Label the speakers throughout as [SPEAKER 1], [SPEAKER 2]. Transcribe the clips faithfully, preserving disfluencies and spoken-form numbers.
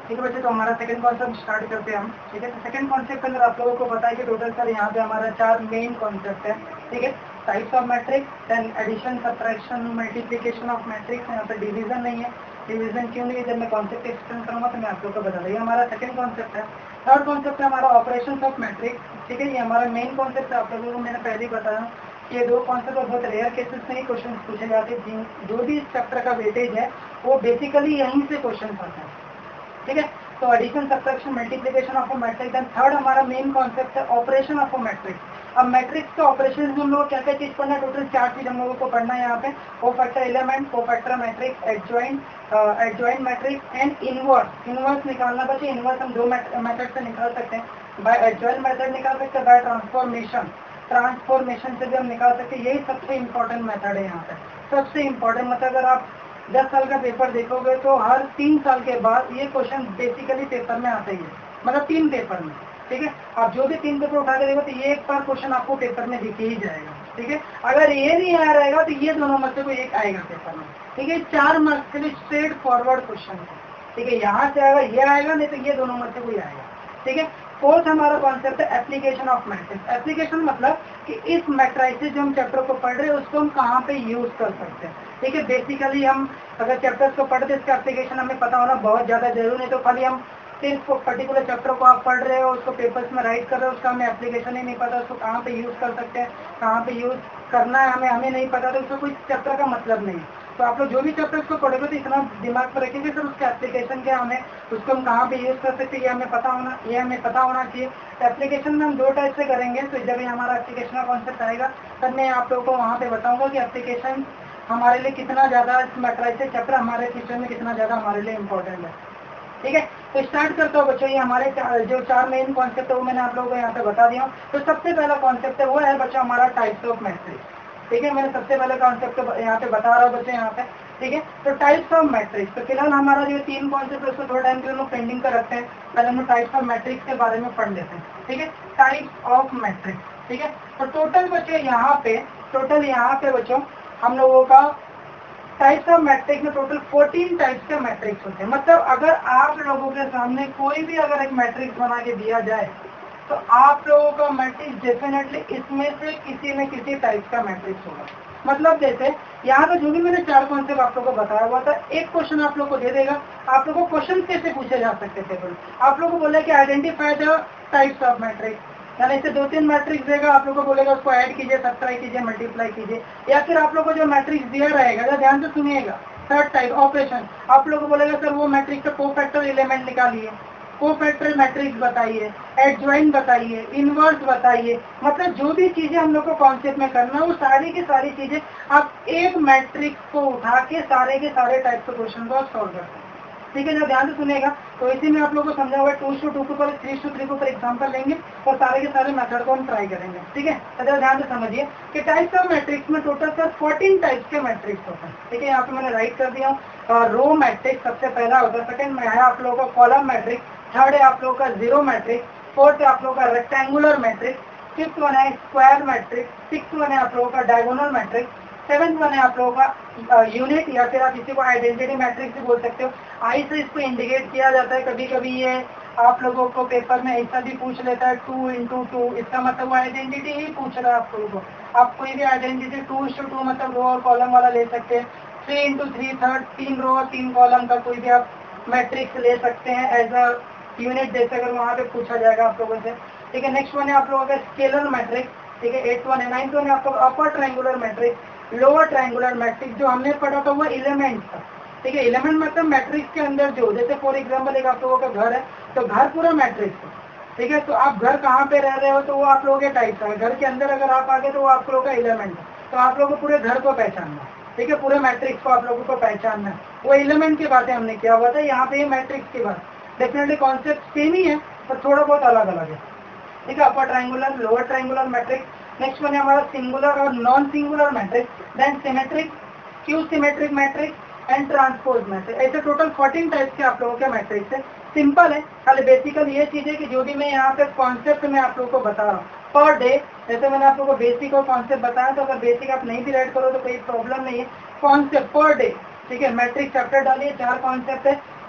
[SPEAKER 1] ठीक है बच्चे, तो हमारा सेकंड कॉन्सेप्ट स्टार्ट करते हैं हम। ठीक है, तो सेकंड कॉन्सेप्ट के अंदर आप लोगों को पता है कि टोटल सर यहाँ पे हमारा चार मेन कॉन्सेप्ट है। ठीक है, types of matrix, then addition, subtraction, multiplication of matrix. यहाँ पे डिवीजन नहीं है, डिवीजन क्यों नहीं है जब मैं कॉन्सेप्ट एक्सप्लेन करूँगा तो मैं आप लोग को बता दूँ। ये हमारा सेकंड कॉन्सेप्ट है। थर्ड कॉन्सेप्ट है हमारा ऑपरेशन ऑफ मैट्रिक्स। ठीक है, ये हमारा मेन कॉन्सेप्ट है। आप लोगों को मैंने पहले ही बताया ये दो कॉन्सेप्ट बहुत रेयर केसेस में ही क्वेश्चन पूछे जाते हैं। जो भी इस चैप्टर का वेटेज है वो बेसिकली यहीं से क्वेश्चन आते हैं। ठीक है, तो addition, subtraction, multiplication of a matrix. Then third हमारा मेन कॉन्सेप्ट है ऑपरेशन ऑफ अ मैट्रिक्स। अब मैट्रिक्स के ऑपरेशन में हम लोग क्या क्या चीज पढ़ना है, टोटल चार चीज हम लोगों को पढ़ना है यहाँ पे। Cofactor element, cofactor matrix, adjoint adjoint matrix and inverse. Inverse निकालना बच्चे, इनवर्स हम दो मेथड से निकाल सकते हैं। बाय एडजॉइंट मेथड निकाल सकते हैं, बाय ट्रांसफॉर्मेशन ट्रांसफॉर्मेशन से भी हम निकाल सकते हैं। यही सबसे इम्पोर्टेंट मेथड है यहाँ पे, सबसे इम्पोर्टेंट। मतलब अगर आप दस साल का पेपर देखोगे तो हर तीन साल के बाद ये क्वेश्चन बेसिकली पेपर में आते ही है, मतलब तीन पेपर में। ठीक है, आप जो भी तीन पेपर उठा के देखो तो ये एक बार क्वेश्चन आपको पेपर में दिख ही जाएगा। ठीक है, अगर ये नहीं आया रहेगा तो ये दोनों में से कोई एक आएगा पेपर में। ठीक है, चार मार्क्स के लिए स्ट्रेट फॉरवर्ड क्वेश्चन है। ठीक है, यहाँ से आएगा, ये आएगा, नहीं तो ये दोनों में से कोई आएगा। ठीक है, फोर्थ हमारा कॉन्सेप्ट है एप्लीकेशन ऑफ मैट्रिक्स। एप्लीकेशन मतलब कि इस मैट्रिसेस जो हम चैप्टर को पढ़ रहे हैं उसको हम कहाँ पे यूज कर सकते हैं। ठीक है, बेसिकली हम अगर चैप्टर्स को पढ़ते हैं इसका एप्लीकेशन हमें पता होना बहुत ज़्यादा जरूरी नहीं। तो खाली हम सिर्फ पर्टिकुलर चैप्टर को आप पढ़ रहे हो, उसको पेपर्स में राइट कर रहे हो, उसका हमें एप्लीकेशन ही नहीं पता, उसको कहाँ पे यूज़ कर सकते हैं, कहाँ पे यूज़ करना है हमें हमें नहीं पता, तो उसका कोई चैप्टर का मतलब नहीं। तो आप लोग जो भी चैप्टर्स को पढ़ोगे तो इतना दिमाग पर रखेंगे सर उसका एप्लीकेशन क्या, हमें उसको हम कहाँ पे यूज़ कर सकते हैं, ये हमें पता होना ये हमें पता होना चाहिए। एप्लीकेशन में हम दो टाइप से करेंगे। तो जब ये हमारा एप्लीकेशन का कॉन्सेप्ट आएगा तब मैं आप लोगों को वहाँ पे बताऊँगा कि एप्लीकेशन हमारे लिए कितना ज़्यादा, इस मैट्रिसेस चैप्टर हमारे फ्यूचर में कितना ज़्यादा हमारे लिए इम्पोर्टेंट है। ठीक है, तो स्टार्ट करता हूँ बच्चों। ये हमारे जो चार मेन कॉन्सेप्ट है वो मैंने आप लोगों को यहाँ पे बता दिया हूँ। तो सबसे पहला कॉन्सेप्ट है वो है बच्चों हमारा टाइप्स ऑफ मैट्रिक्स। ठीक है, मैंने सबसे पहले कॉन्सेप्ट यहाँ पे बता रहा हूँ बच्चों यहाँ पे। ठीक है, तो टाइप्स ऑफ मैट्रिक्स। तो फिलहाल हमारा जो तीन कॉन्सेप्ट है उसको थोड़ा टाइम के लिए लोग पेंडिंग कर रखते हैं, पहले हम टाइप्स ऑफ मैट्रिक्स के बारे में पढ़ लेते हैं। ठीक है, टाइप्स ऑफ मैट्रिक्स। ठीक है, तो टोटल बच्चों यहाँ पे टोटल यहाँ पे बच्चों हम लोगों का टाइप्स ऑफ मैट्रिक्स में टोटल चौदह टाइप्स के मैट्रिक्स होते हैं। मतलब अगर आप लोगों के सामने कोई भी अगर एक मैट्रिक्स बना के दिया जाए तो आप लोगों का मैट्रिक्स डेफिनेटली इसमें से किसी न किसी टाइप का मैट्रिक्स होगा। मतलब जैसे यहाँ पे जो भी मैंने चार कॉन्सेप्ट आप लोगों को बताया हुआ था, एक क्वेश्चन आप लोग को दे देगा, आप लोगों को क्वेश्चन कैसे पूछे जा सकते थे, आप लोग को बोले कि identify the types of matrix, यानी इसे दो तीन मैट्रिक्स देगा, आप लोग को बोलेगा उसको ऐड कीजिए, सब्ट्रैक्ट कीजिए, मल्टीप्लाई कीजिए। या फिर आप लोग को जो मैट्रिक्स दिया रहेगा, ध्यान से सुनिएगा, थर्ड टाइप ऑपरेशन, आप लोग को बोलेगा सर वो मैट्रिक्स का कोफैक्टर एलिमेंट निकालिए, कोफैक्टर मैट्रिक्स बताइए, एडजॉइंट बताइए, इनवर्स बताइए। मतलब जो भी चीजें हम लोग को कॉन्सेप्ट में करना है वो सारी की सारी चीजें आप एक मैट्रिक्स को उठा के सारे के सारे टाइप के क्वेश्चन को आप सॉल्व करते हैं। ठीक है, जो ध्यान से सुनेगा तो इसी में आप लोगों को समझा हुआ टू टू टू के ऊपर थ्री टू थ्री के ऊपर एग्जाम्पल लेंगे और सारे के सारे मेथड को हम ट्राई करेंगे। ठीक है, तो ध्यान से समझिए कि टाइप्स ऑफ मैट्रिक्स में टोटल सर चौदह टाइप्स के मैट्रिक्स होते हैं। ठीक है, यहाँ पे मैंने राइट कर दिया और रो मैट्रिक्स सबसे पहला होता है, सेकंड में है आप लोगों का कॉलम मैट्रिक्स, थर्ड है आप लोगों का जीरो मैट्रिक्स, फोर्थ है आप लोगों का रेक्टेंगुलर मैट्रिक्स, फिफ्थ वन है स्क्वायर मैट्रिक्स, सिक्स वन है आप लोगों का डायगोनल मैट्रिक्स, सेवेंथ वन है आप लोगों का यूनिट या फिर आप इसी को आइडेंटिटी मैट्रिक्स भी बोल सकते हो। आई से इसको इंडिकेट किया जाता है। कभी कभी ये आप लोगों को पेपर में ऐसा भी पूछ लेता है टू इंटू टू, इसका मतलब वो आइडेंटिटी ही पूछ रहा है आप लोगों को। आप कोई भी आइडेंटिटी टू इंटू टू मतलब रो और कॉलम वाला ले सकते हैं। थ्री इंटू थ्री थर्ड तीन रो और तीन कॉलम का कोई भी आप मैट्रिक्स ले सकते हैं एज अ यूनिट, जैसे अगर वहाँ पे पूछा जाएगा आप लोगों से। ठीक है, नेक्स्ट वन है आप लोगों का स्केलर मैट्रिक्स। ठीक है, एट वन है। नाइन्थ वन है आप लोग upper triangular matrix, lower triangular matrix. जो हमने पढ़ा था वो एलिमेंट था। ठीक है, एलिमेंट मतलब मैट्रिक्स के अंदर जो, जैसे फॉर एग्जांपल एक आप लोगों का घर है तो घर पूरा मैट्रिक्स है। ठीक है, तो आप घर कहाँ पे रह रहे हो तो वो आप लोगों के टाइप है। घर के अंदर अगर आप आगे तो वो आप लोगों का एलिमेंट है। तो आप लोगों को पूरे घर को पहचानना है। ठीक है, पूरे मैट्रिक्स को आप लोगों को पहचानना है। वो एलिमेंट की बातें हमने किया हुआ था, यहाँ पे मैट्रिक्स की बात। डेफिनेटली कॉन्सेप्ट सेम ही है पर थोड़ा बहुत अलग अलग है। ठीक है, upper triangular, lower triangular matrix. Next one है हमारा सिंगुलर और non singular matrix, then symmetric, skew symmetric matrix and transpose matrix. ऐसे टोटल चौदह टाइप्स के आप लोगों के मैट्रिक्स है। सिंपल है, खाली बेसिकल ये चीज है कि जो भी मैं यहाँ पे कॉन्सेप्ट में आप लोगों को बता रहा हूँ पर डे, जैसे मैंने आप लोगों को बेसिक और कॉन्सेप्ट बताया, तो अगर बेसिक आप नहीं भी राइट करो तो कोई प्रॉब्लम नहीं है। कॉन्सेप्ट पर डे, ठीक है, मैट्रिक्स चैप्टर डालिए, चार कॉन्सेप्ट है,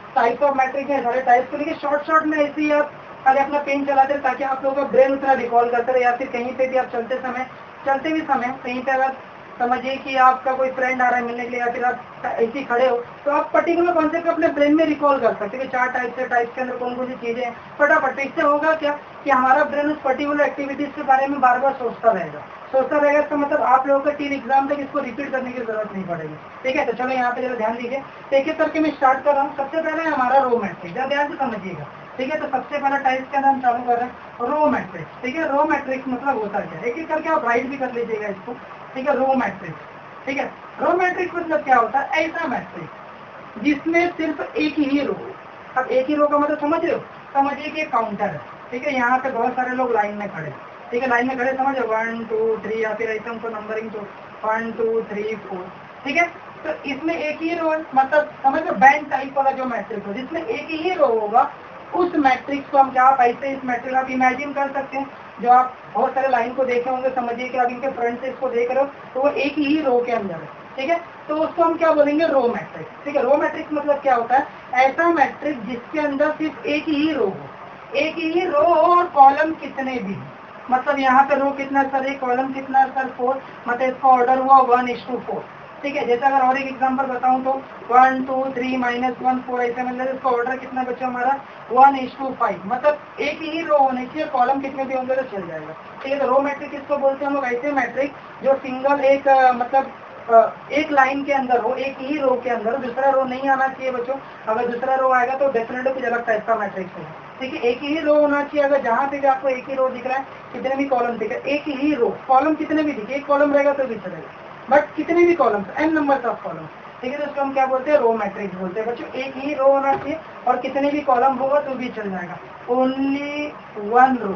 [SPEAKER 1] टाइप ऑफ मैट्रिक्स है, सारे टाइप्स को लेके शॉर्ट शॉर्ट में ऐसे ही आप खाली अपना पेन चलाते रहे ताकि आप लोगों का ब्रेन उतना रिकॉल करते रहे, या फिर कहीं पे भी आप चलते समय चलते भी समय कहीं पे अगर समझिए कि आपका कोई फ्रेंड आ रहा है मिलने के लिए, या फिर आप ऐसे ही खड़े हो, तो आप पर्टिकुलर कॉन्सेप्ट अपने ब्रेन में रिकॉल कर सकते हैं कि चार टाइप से टाइप के अंदर कौन कौन सी चीजें हैं फटाफट। इससे होगा क्या कि हमारा ब्रेन उस पर्टिकुलर एक्टिविटीज के बारे में बार बार सोचता रहेगा सोचता रहेगा इसका मतलब आप लोगों का टीन एग्जाम तक इसको रिपीट करने की जरूरत नहीं पड़ेगी। ठीक है, तो चलो यहाँ पे जरा ध्यान दीजिए, एक एक करके मैं स्टार्ट कर रहा हूँ। सबसे पहले हमारा रो मैट्रिक्स, जरा ध्यान से समझिएगा। ठीक है, तो सबसे पहला टाइप के अंदर हम चालू कर रहे हैं रो मैट्रिक्स। ठीक है, रो मैट्रिक्स मतलब होता क्या है, एक एक करके आप राइट भी कर लीजिएगा इसको। ठीक है, रो मैट्रिक्स। ठीक है, रो मैट्रिक्स मतलब क्या होता है, ऐसा मैट्रिक्स जिसमें सिर्फ एक ही रो। अब एक ही रो का मतलब समझ रहे हो, समझिए कि काउंटर है। ठीक है, यहाँ पे बहुत सारे लोग लाइन में खड़े। ठीक है, लाइन में खड़े समझो, वन टू थ्री, या फिर ऐसा उनको नंबरिंग तो वन टू थ्री फोर। ठीक है, तो इसमें एक ही रो है, मतलब समझ लो बैंड टाइप वाला जो मैट्रिक्स हो जिसमें एक ही रो होगा, उस मैट्रिक्स को हम क्या आप ऐसे इस मैट्रिक्स आप इमेजिन कर सकते हैं। जो आप बहुत सारे लाइन को देखे होंगे, समझिए कि आप इनके फ्रंट से इसको देख रहे हो तो वो एक ही रो के अंदर है। ठीक है, तो उसको हम क्या बोलेंगे, रो मैट्रिक्स। ठीक है, रो मैट्रिक्स मतलब क्या होता है, ऐसा मैट्रिक्स जिसके अंदर सिर्फ एक ही रो हो, एक ही रो हो और कॉलम कितने भी, मतलब यहाँ पे रो कितना सर, एक कॉलम कितना सर, फोर, मतलब इसका ऑर्डर हुआ वन इज टू फोर। ठीक है, जैसे अगर और एक एग्जांपल बताऊं तो one two three minus one four, ऐसे मतलब इसका ऑर्डर कितना बचा हमारा वन इज टू फाइव, मतलब एक ही रो होने चाहिए, कॉलम कितने भी होंगे तो चल जाएगा। ठीक है, तो रो मैट्रिक्स इसको बोलते हैं हम लोग ऐसे मैट्रिक्स जो सिंगल एक आ, मतलब आ, एक लाइन के अंदर हो, एक ही रो के अंदर, दूसरा रो नहीं आना चाहिए बच्चों। अगर दूसरा रो आएगा तो डेफिनेटली कुछ अलग टाइप का मैट्रिक्स है। ठीक है, एक ही रो होना चाहिए। अगर जहाँ पे भी आपको एक ही रो दिख रहा है, कितने भी कॉलम दिख रहे हैं, एक ही रो, कॉलम कितने भी दिखे, एक कॉलम रहेगा तो भी चलेगा, बट कितने भी column, n number of column. ठीक है, तो इसको हम क्या बोलते हैं, रो मैट्रिक्स बोलते हैं बच्चों। एक ही रो होना चाहिए और कितने भी कॉलम होगा तो भी चल जाएगा, ओनली वन रो।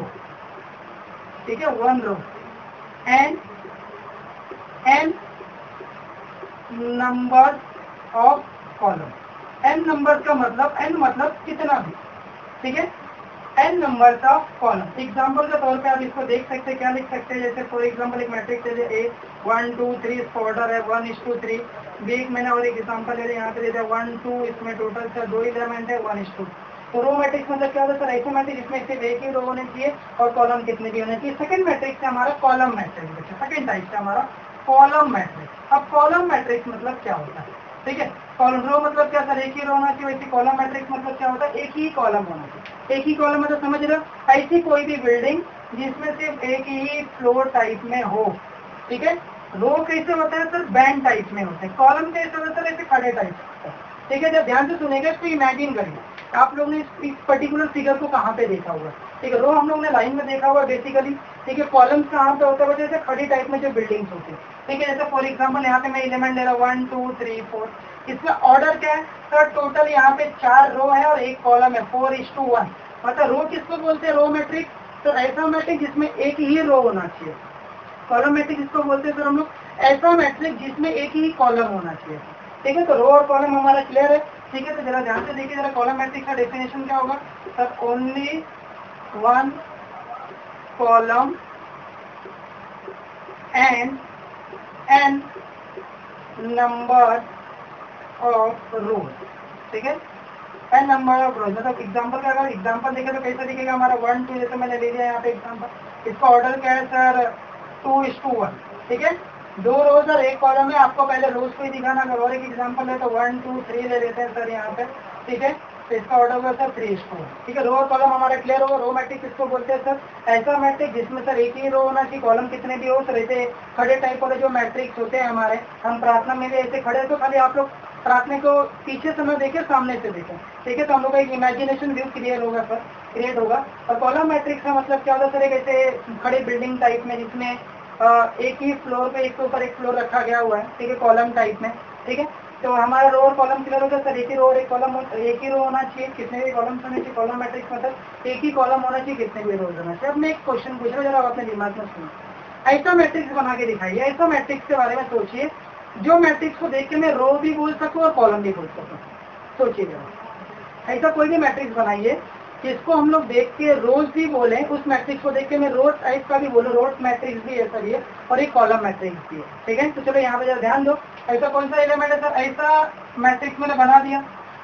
[SPEAKER 1] ठीक है, one row and n number of column. N number का मतलब, एन मतलब कितना भी। ठीक है, n numbers of column. Example के तौर पे आप इसको देख सकते हैं, क्या लिख सकते हैं, जैसे फॉर एग्जाम्पल एक मैट्रिक्स है ए वन टू थ्री, इसका ऑर्डर है वन इज टू थ्री। भी एक मैंने और एक एग्जाम्पल ले यहाँ पे देते हैं वन टू, इसमें टोटल सर दो एलिमेंट है, वन इज टू। तो रो मैट्रिक्स मतलब क्या होता है सर, ऐसे मैट्रिक्स जिसमें सिर्फ एक ही रो होने चाहिए और कॉलम कितने भी होने चाहिए। सेकंड मैट्रिक्स है हमारा कॉलम मैट्रिक्स। सेकंड टाइप है हमारा कॉलम मैट्रिक्स। अब कॉलम मैट्रिक्स मतलब क्या होता है, ठीक है, कॉलम रो मतलब क्या सर, एक ही रो होना चाहिए। वैसे कॉलम मैट्रिक्स मतलब क्या होता है, एक ही कॉलम होना चाहिए। एक ही कॉलम मतलब समझ रहे हो, ऐसी कोई भी बिल्डिंग जिसमें सिर्फ एक ही फ्लोर टाइप में हो। ठीक है, रो कैसे होता है सर, बैंड टाइप में होता है। कॉलम कैसे होता है, ऐसे खड़े टाइप। ठीक है, जब ध्यान से सुनेगा इसको इमेजिन करिए, आप लोग ने इस पर्टिकुलर फिगर को कहाँ पे देखा हुआ है। ठीक है, रो हम लोग ने लाइन में देखा हुआ है बेसिकली। ठीक है, कॉलम्स कहाँ पे होता है, जैसे खड़ी टाइप में जो बिल्डिंग्स होती है। ठीक है, जैसे फॉर एग्जांपल यहाँ पे मैं एलिमेंट ले रहा हूँ वन टू थ्री फोर, इसमें ऑर्डर क्या है सर, टोटल यहाँ पे चार रो है और एक कॉलम है, फोर इज टू वन। मतलब रो किसको बोलते हैं, रो मैट्रिक्स। तो ऐसा मैट्रिक्स जिसमें एक ही रो होना चाहिए। कॉलम मैट्रिक्स इसको बोलते हैं सर हम लोग, ऐसा मैट्रिक्स जिसमें एक ही कॉलम होना चाहिए। ठीक है, तो रो और कॉलम हमारा क्लियर है। ठीक है, तो जरा ध्यान से देखिए, जरा कॉलम मैट्रिक्स का डेफिनेशन क्या होगा sir, only one column and n number of rows. ठीक है, एन नंबर ऑफ रोज। मतलब एग्जांपल का अगर एग्जांपल देखें तो कैसे दिखेगा हमारा, वन टू, जैसे मैंने ले लिया यहाँ पे एग्जांपल, इसका ऑर्डर क्या है sir, two is to one. ठीक है, दो रोज और एक कॉलम है, आपको पहले रोज को ही दिखाना। अगर और एक एग्जांपल है तो वन टू थ्री ले लेते हैं सर यहाँ पे। ठीक है, तो इसका ऑर्डर होगा सर थ्री इज टू। ठीक है, रो और कॉलम हमारा क्लियर होगा। रो मैट्रिक्स इसको बोलते हैं सर, ऐसा मैट्रिक्स जिसमें सर एक ही रो होना चाहिए, कॉलम कितने भी हो सर। ऐसे खड़े टाइप वाले जो मैट्रिक्स होते हैं हमारे, हम प्रार्थना में भी ऐसे खड़े, तो खाली आप लोग प्रार्थना को पीछे से न देखें, सामने से देखें। ठीक है, तो हम लोग का एक इमेजिनेशन व्यू क्रिएट होगा सर, क्रिएट होगा। और कॉलम मैट्रिक्स का मतलब क्या होता है सर, एक ऐसे खड़े बिल्डिंग टाइप में जिसमें एक ही फ्लोर पे एक के ऊपर एक फ्लोर रखा गया हुआ है। ठीक है, कॉलम टाइप में। ठीक है, तो हमारा रो और कॉलम क्लियर होगा सर, एक ही रो और एक कॉलम, एक ही रो होना चाहिए, कितने भी कॉलम होने चाहिए। कॉलम मैट्रिक्स मतलब एक ही कॉलम होना चाहिए, कितने भी रोज होना चाहिए। अब मैं एक क्वेश्चन पूछ रहा हूँ, जरा आप अपने दिमाग में सुनो, ऐसा मैट्रिक्स बना के दिखाइए। ऐसा मैट्रिक्स के बारे में सोचिए जो मैट्रिक्स को देख के मैं रो भी बोल सकूँ और कॉलम भी बोल सकूँ। सोचिए जरा, ऐसा कोई भी मैट्रिक्स बनाइए जिसको हम लोग देख के रोज भी बोले, उस मैट्रिक्स को देख के मैं रोज टाइप का भी बोलूँ, रोज मैट्रिक्स भी है सर ये, और एक कॉलम मैट्रिक्स भी है। ठीक है, तो चलो यहाँ पे जरा ध्यान दो, ऐसा कौन सा एलिमेंट है सर, ऐसा मैट्रिक्स मैंने बना दिया।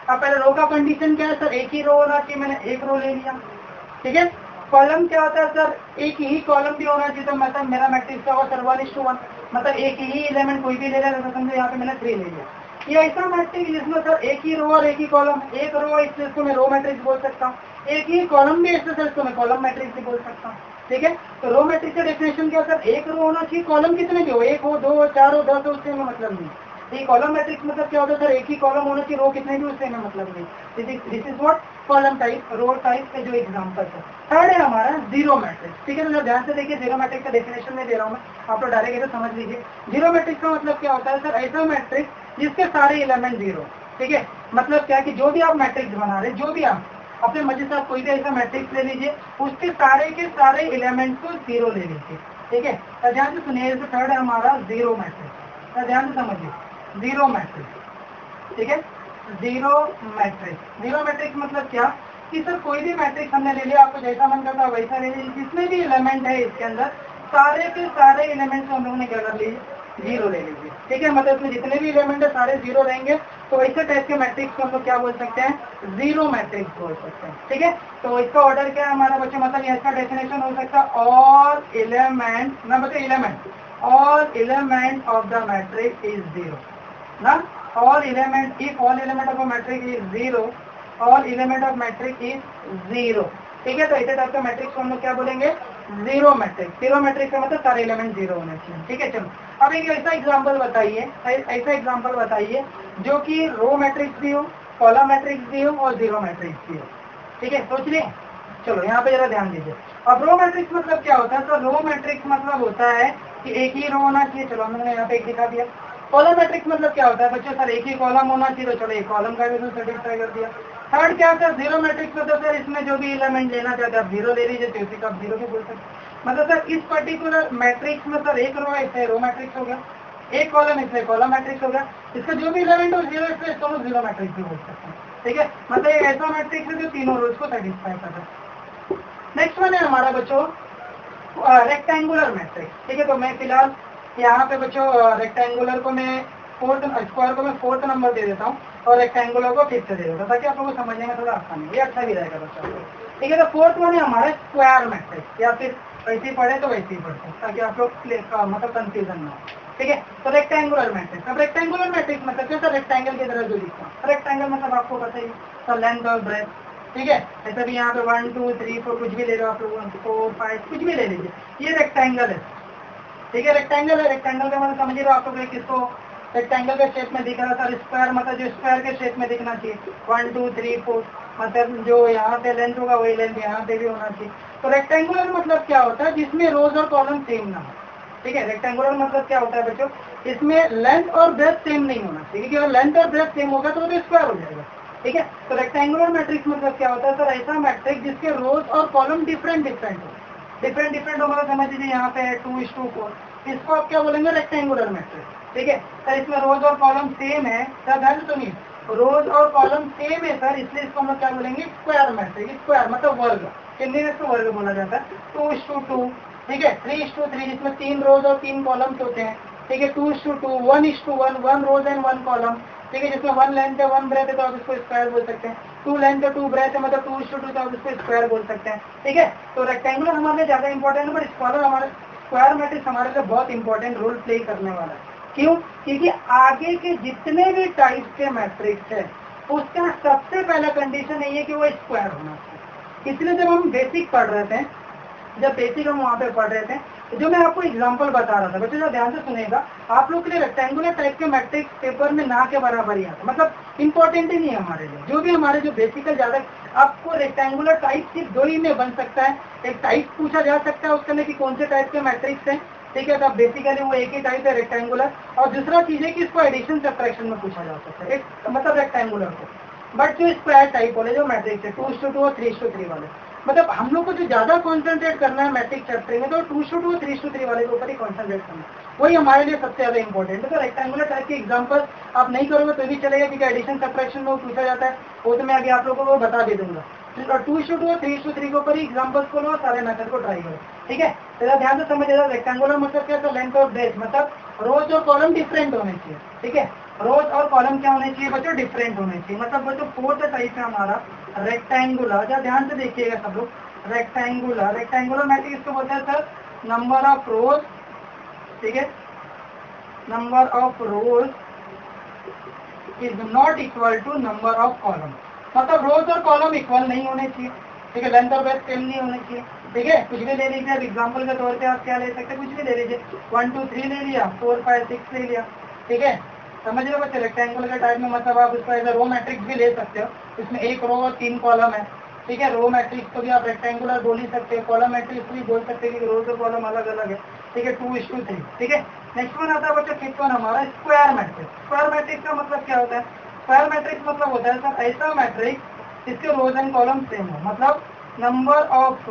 [SPEAKER 1] अब पहले रो का कंडीशन क्या है सर, एक ही रो होना चाहिए, मैंने एक रो ले लिया, ठीक है। कॉलम क्या होता है सर, एक ही कॉलम भी होना चाहिए, तो मतलब मेरा मैट्रिक्स का sir one is to one, मतलब एक ही एलिमेंट कोई भी ले रहा है, समझो यहाँ पे मैंने थ्री ले लिया। ये ऐसा मैट्रिक्स जिसमें सर एक ही रो और एक ही कॉलम, एक रो इससे इसको मैं रो मैट्रिक्स बोल सकता हूँ, एक ही कॉलम भी इससे सर इसको मैं कॉलम मैट्रिक्स भी बोल सकता हूँ, ठीक है। तो रो मैट्रिक्स का डेफिनेशन क्या सर, एक रो होना चाहिए, कॉलम कितने के हो, एक हो, दो हो, चार हो, दस हो, उससे हमें मतलब नहीं। ये कॉलम मैट्रिक्स मतलब क्या होता है सर, एक ही कॉलम होना चाहिए, रो कितने भी उससे हमें मतलब नहीं। This is what column type, row type के जो एग्जांपल है। थर्ड है हमारा जीरो मैट्रिक्स, ठीक है। तो ध्यान से देखिए, जीरो मैट्रिक्स का डेफिनेशन में दे रहा हूँ मैं, आप लोग डायरेक्ट ऐसे समझ लीजिए। जीरो मैट्रिक्स का मतलब क्या होता है सर, ऐसा मैट्रिक्स जिसके सारे एलिमेंट जीरो, ठीक है। मतलब क्या कि जो भी आप मैट्रिक्स बना रहे, जो भी आप अपने मर्जी से आप कोई भी ऐसा मैट्रिक्स ले लीजिए, उसके सारे के सारे एलिमेंट को जीरो ले लीजिए, ठीक है। तो ध्यान से सुनिए, थर्ड है हमारा जीरो मैट्रिक्स, तो ध्यान से समझिए, जीरो मैट्रिक्स, ठीक है। जीरो मैट्रिक्स, जीरो मैट्रिक्स मतलब क्या कि सर कोई भी मैट्रिक्स हमने ले लिया, आपको जैसा मन करता है वैसा ले लीजिए, जितने भी एलिमेंट है इसके अंदर सारे के सारे एलिमेंट्स को हम लोगों ने क्या कर लीजिए, जीरो ले लीजिए, ठीक है। मतलब इसमें जितने भी एलिमेंट है सारे जीरो रहेंगे, तो ऐसे टाइप के मैट्रिक्स को हम लोग क्या बोल सकते हैं, जीरो मैट्रिक्स बोल सकते हैं, ठीक है। तो इसका ऑर्डर क्या है हमारा बच्चे, मतलब इसका डेफिनेशन हो सकता है ऑल एलिमेंट ना बच्चे, element all element of the matrix is zero ना, all element if all element of a matrix is zero, all element of matrix is zero, ठीक है। तो ऐसे टाइप का मैट्रिक्स को हम लोग क्या बोलेंगे, जीरो मैट्रिक्स। जीरो मैट्रिक्स का मतलब सारे एलिमेंट जीरो होने चाहिए, ठीक है। चलो अब एक ऐसा एग्जांपल बताइए, ऐसा एग्जांपल बताइए जो कि रो मैट्रिक्स भी हो, कॉलम मैट्रिक्स भी हो और जीरो मैट्रिक्स भी हो, ठीक है। सोच लिए, चलो यहाँ पे जरा ध्यान दीजिए। अब रो मैट्रिक्स मतलब क्या होता है, तो रो मैट्रिक्स मतलब होता है कि एक ही रो होना चाहिए, चलो हमने यहाँ पे एक दिखा दिया। कॉलम मैट्रिक्स मतलब क्या होता है बच्चों, सर एक ही कॉलम होना चाहिए, तो चलो एक कॉलम का भी सेटिस्फाई कर दिया। थर्ड क्या सर, जीरो मैट्रिक्स मतलब सर इसमें जो भी एलिमेंट लेना चाहते हैं आप जीरो ले लीजिए, तो इसी का आप जीरो भी बोल सकते हैं। मतलब सर इस पर्टिकुलर मैट्रिक्स में सर एक रो है, इसलिए रो मैट्रिक्स हो गया, एक कॉलम इसलिए कॉलम मैट्रिक्स हो गया, इसका जो भी एलिमेंट हो जीरो इसलिए इसको जीरो मैट्रिक्स भी बोल सकते हैं, ठीक है। मतलब एक ऐसा मैट्रिक्स है जो तीनों रोज को सेटिस्फाई कर रहा है। नेक्स्ट वन है हमारा बच्चों रेक्टेंगुलर मैट्रिक्स, ठीक है। तो मैं फिलहाल यहाँ पे बच्चों रेक्टेंगुलर को मैं फोर्थ, स्क्वायर को मैं फोर्थ नंबर दे देता हूँ और रेक्टेंगुलर को फिफ्थ दे देता हूँ, ताकि आप लोगों को समझने में थोड़ा आसानी है, ये अच्छा भी रहेगा बच्चों को, ठीक है। तो फोर्थ वन है हमारा स्क्वायर मैट्रिक्स, या फिर वैसे ही पढ़े तो वैसे ही पढ़ते हैं, ताकि आप लोग मतलब कंफ्यूजन ना हो, ठीक है। तो रेक्टेंगुलर मैट्रिक्स, अब रेक्टेंगुलर मैट्रिक्स मतलब कैसा, रेक्टेंगल की तरह जो लिखता हूँ। रेक्टेंगल मतलब आपको पता ही सर लेंथ और ब्रेथ, ठीक है। ऐसा भी यहाँ पे वन टू थ्री फोर कुछ भी ले रहे हो आप लोग, फोर फाइव कुछ भी ले लीजिए, ये रेक्टेंगल है, ठीक है। रेक्टेंगल है, रेक्टेंगल का मतलब समझ रहे हो आप लोग, किसको रेक्टेंगल के शेप में दिख रहा था, स्क्वायर मतलब जो स्क्वायर के शेप में दिखना चाहिए, वन टू थ्री फोर मतलब जो यहाँ पे लेंथ होगा वही लेंथ यहाँ पे भी होना चाहिए। तो रेक्टेंगुलर मतलब क्या होता है, जिसमें रोज और कॉलम सेम ना हो, ठीक है। रेक्टेंगुलर मतलब क्या होता है बच्चों, इसमें लेंथ और ब्रेथ सेम नहीं होना चाहिए, क्योंकि अगर लेंथ और ब्रेथ सेम होगा तो वो स्क्वायर हो जाएगा, ठीक है। तो रेक्टेंगुलर मैट्रिक्स मतलब क्या होता है सर, ऐसा मैट्रिक्स जिसके रोज और कॉलम डिफरेंट डिफरेंट हो, डिफरेंट डिफरेंट होगा, समझ लीजिए यहाँ पे है टू इज टू फोर, इसको आप क्या बोलेंगे, रेक्टेंगुलर मैट्रिक्स, ठीक है। सर इसमें रोज और कॉलम सेम है, सर ध्यान सुनिए, रोज और कॉलम सेम है सर, इसलिए इसको हम लोग क्या बोलेंगे, स्क्वायर मैट्रिक्स। स्क्वायर मतलब वर्ग, हिंदी में इसको वर्ग बोला जाता है। टू इज टू टू, ठीक है, थ्री इज टू थ्री जिसमें तीन रोज और तीन कॉलम्स होते हैं, ठीक है। Two is to two, one is to one, one rows and one column, ठीक है, जिसमें वन लेंथ है वन ब्रेथ है तो आप इसको स्क्वायर बोल सकते हैं। टू लेंथ है टू ब्रेथ है मतलब टू इज टू टू तो आप इसको स्क्वायर बोल सकते हैं, ठीक है। तो रेक्टेंगुलर हमारे लिए ज्यादा इंपॉर्टेंट है, बट स्क्वायर हमारे स्क्वायर मैट्रिक्स हमारे लिए बहुत इंपॉर्टेंट रोल प्ले करने वाला है। क्यों? क्योंकि आगे के जितने भी टाइप के मैट्रिक्स है उसका सबसे पहला कंडीशन यही है कि वो स्क्वायर होना चाहिए। इसलिए जब हम बेसिक पढ़ रहे थे, जब बेसिक हम वहाँ पे पढ़ रहे थे, जो मैं आपको एग्जांपल बता रहा था, बच्चों जरा ध्यान से सुनेगा, आप लोग के लिए रेक्टेंगुलर टाइप के मैट्रिक्स पेपर में ना के बराबर ही आता, मतलब इंपॉर्टेंट ही नहीं है हमारे लिए। जो भी हमारे जो बेसिकल ज्यादा, आपको रेक्टेंगुलर टाइप सिर्फ दो ही में बन सकता है, एक टाइप पूछा जा सकता है उसके लिए कि कौन से टाइप के मैट्रिक्स हैं, ठीक है। तो अब बेसिकली वो एक ही टाइप है रेक्टेंगुलर, और दूसरा चीज है कि इसको एडिशन सब्ट्रैक्शन में पूछा जा सकता है, एक मतलब रेक्टेंगुलर को। बट जो स्क्वायर टाइप वाले जो मैट्रिक्स है, टू टू टू और थ्री टू थ्री वाले, मतलब हम लोग को जो ज्यादा कॉन्सेंट्रेट करना है मैट्रिक्स चैप्टर में, तो two two two three two three वाले के ऊपर ही कॉन्सेंट्रेट करना है, वही हमारे लिए सबसे ज्यादा इंपॉर्टेंट है। तो रेक्टेंगुलर टाइप के एग्जांपल आप नहीं करोगे तो भी चलेगा, क्योंकि एडिशन सब्ट्रैक्शन में वो पूछा जाता है, वो तो मैं अभी आप लोगों को बता दे दूंगा। Two two two three two three के ऊपर ही एग्जाम्पल्स को लो, सारे मेथड को ट्राई करो, ठीक है। जरा ध्यान से समझिएगा, रेक्टेंगुलर मतलब क्या है, लेंथ और ब्रेथ मतलब रोज और कॉलम डिफरेंट होने चाहिए, ठीक है। रोज और कॉलम क्या होने चाहिए बच्चों, डिफरेंट होने चाहिए। मतलब बच्चों फोर्थ टाइप है हमारा रेक्टेंगुलर, जरा ध्यान से देखिएगा सब लोग, रेक्टेंगुलर रेक्टेंगुलर मैट्रिक्स किसको बोलते हैं सर, नंबर ऑफ रोज, ठीक है, number of rows is not equal to number of column. मतलब रोज और कॉलम इक्वल नहीं होने चाहिए, ठीक है, लेंथ और ब्रेड्थ सेम नहीं होने चाहिए, ठीक है। कुछ भी ले लीजिए, अब एग्जाम्पल के तौर पे आप क्या ले सकते हैं, कुछ भी ले लीजिए, वन टू थ्री ले लिया, फोर फाइव सिक्स ले लिया, ठीक है। समझ रहे हो बच्चे, रेक्टेंगुलर के टाइप में मतलब आप उसका एज रो मैट्रिक्स भी ले सकते हो, इसमें एक रो और तीन कॉलम है, ठीक है। रो मैट्रिक्स को भी आप रेक्टेंगुलर बोल ही सकते हैं, कॉलम मैट्रिक्स भी बोल सकते हैं कि रोज और कॉलम अलग अलग है, ठीक है, टू इज टू थ्री, ठीक है। नेक्स्ट वन आता है बच्चों फिफ्थ वन हमारा स्क्वायर मैट्रिक्स। स्क्वायर मैट्रिक्स का मतलब क्या होता है, स्क्वायर मैट्रिक्स मतलब होता है सर ऐसा मैट्रिक्स जिसके रोज एंड कॉलम सेम हो, मतलब number of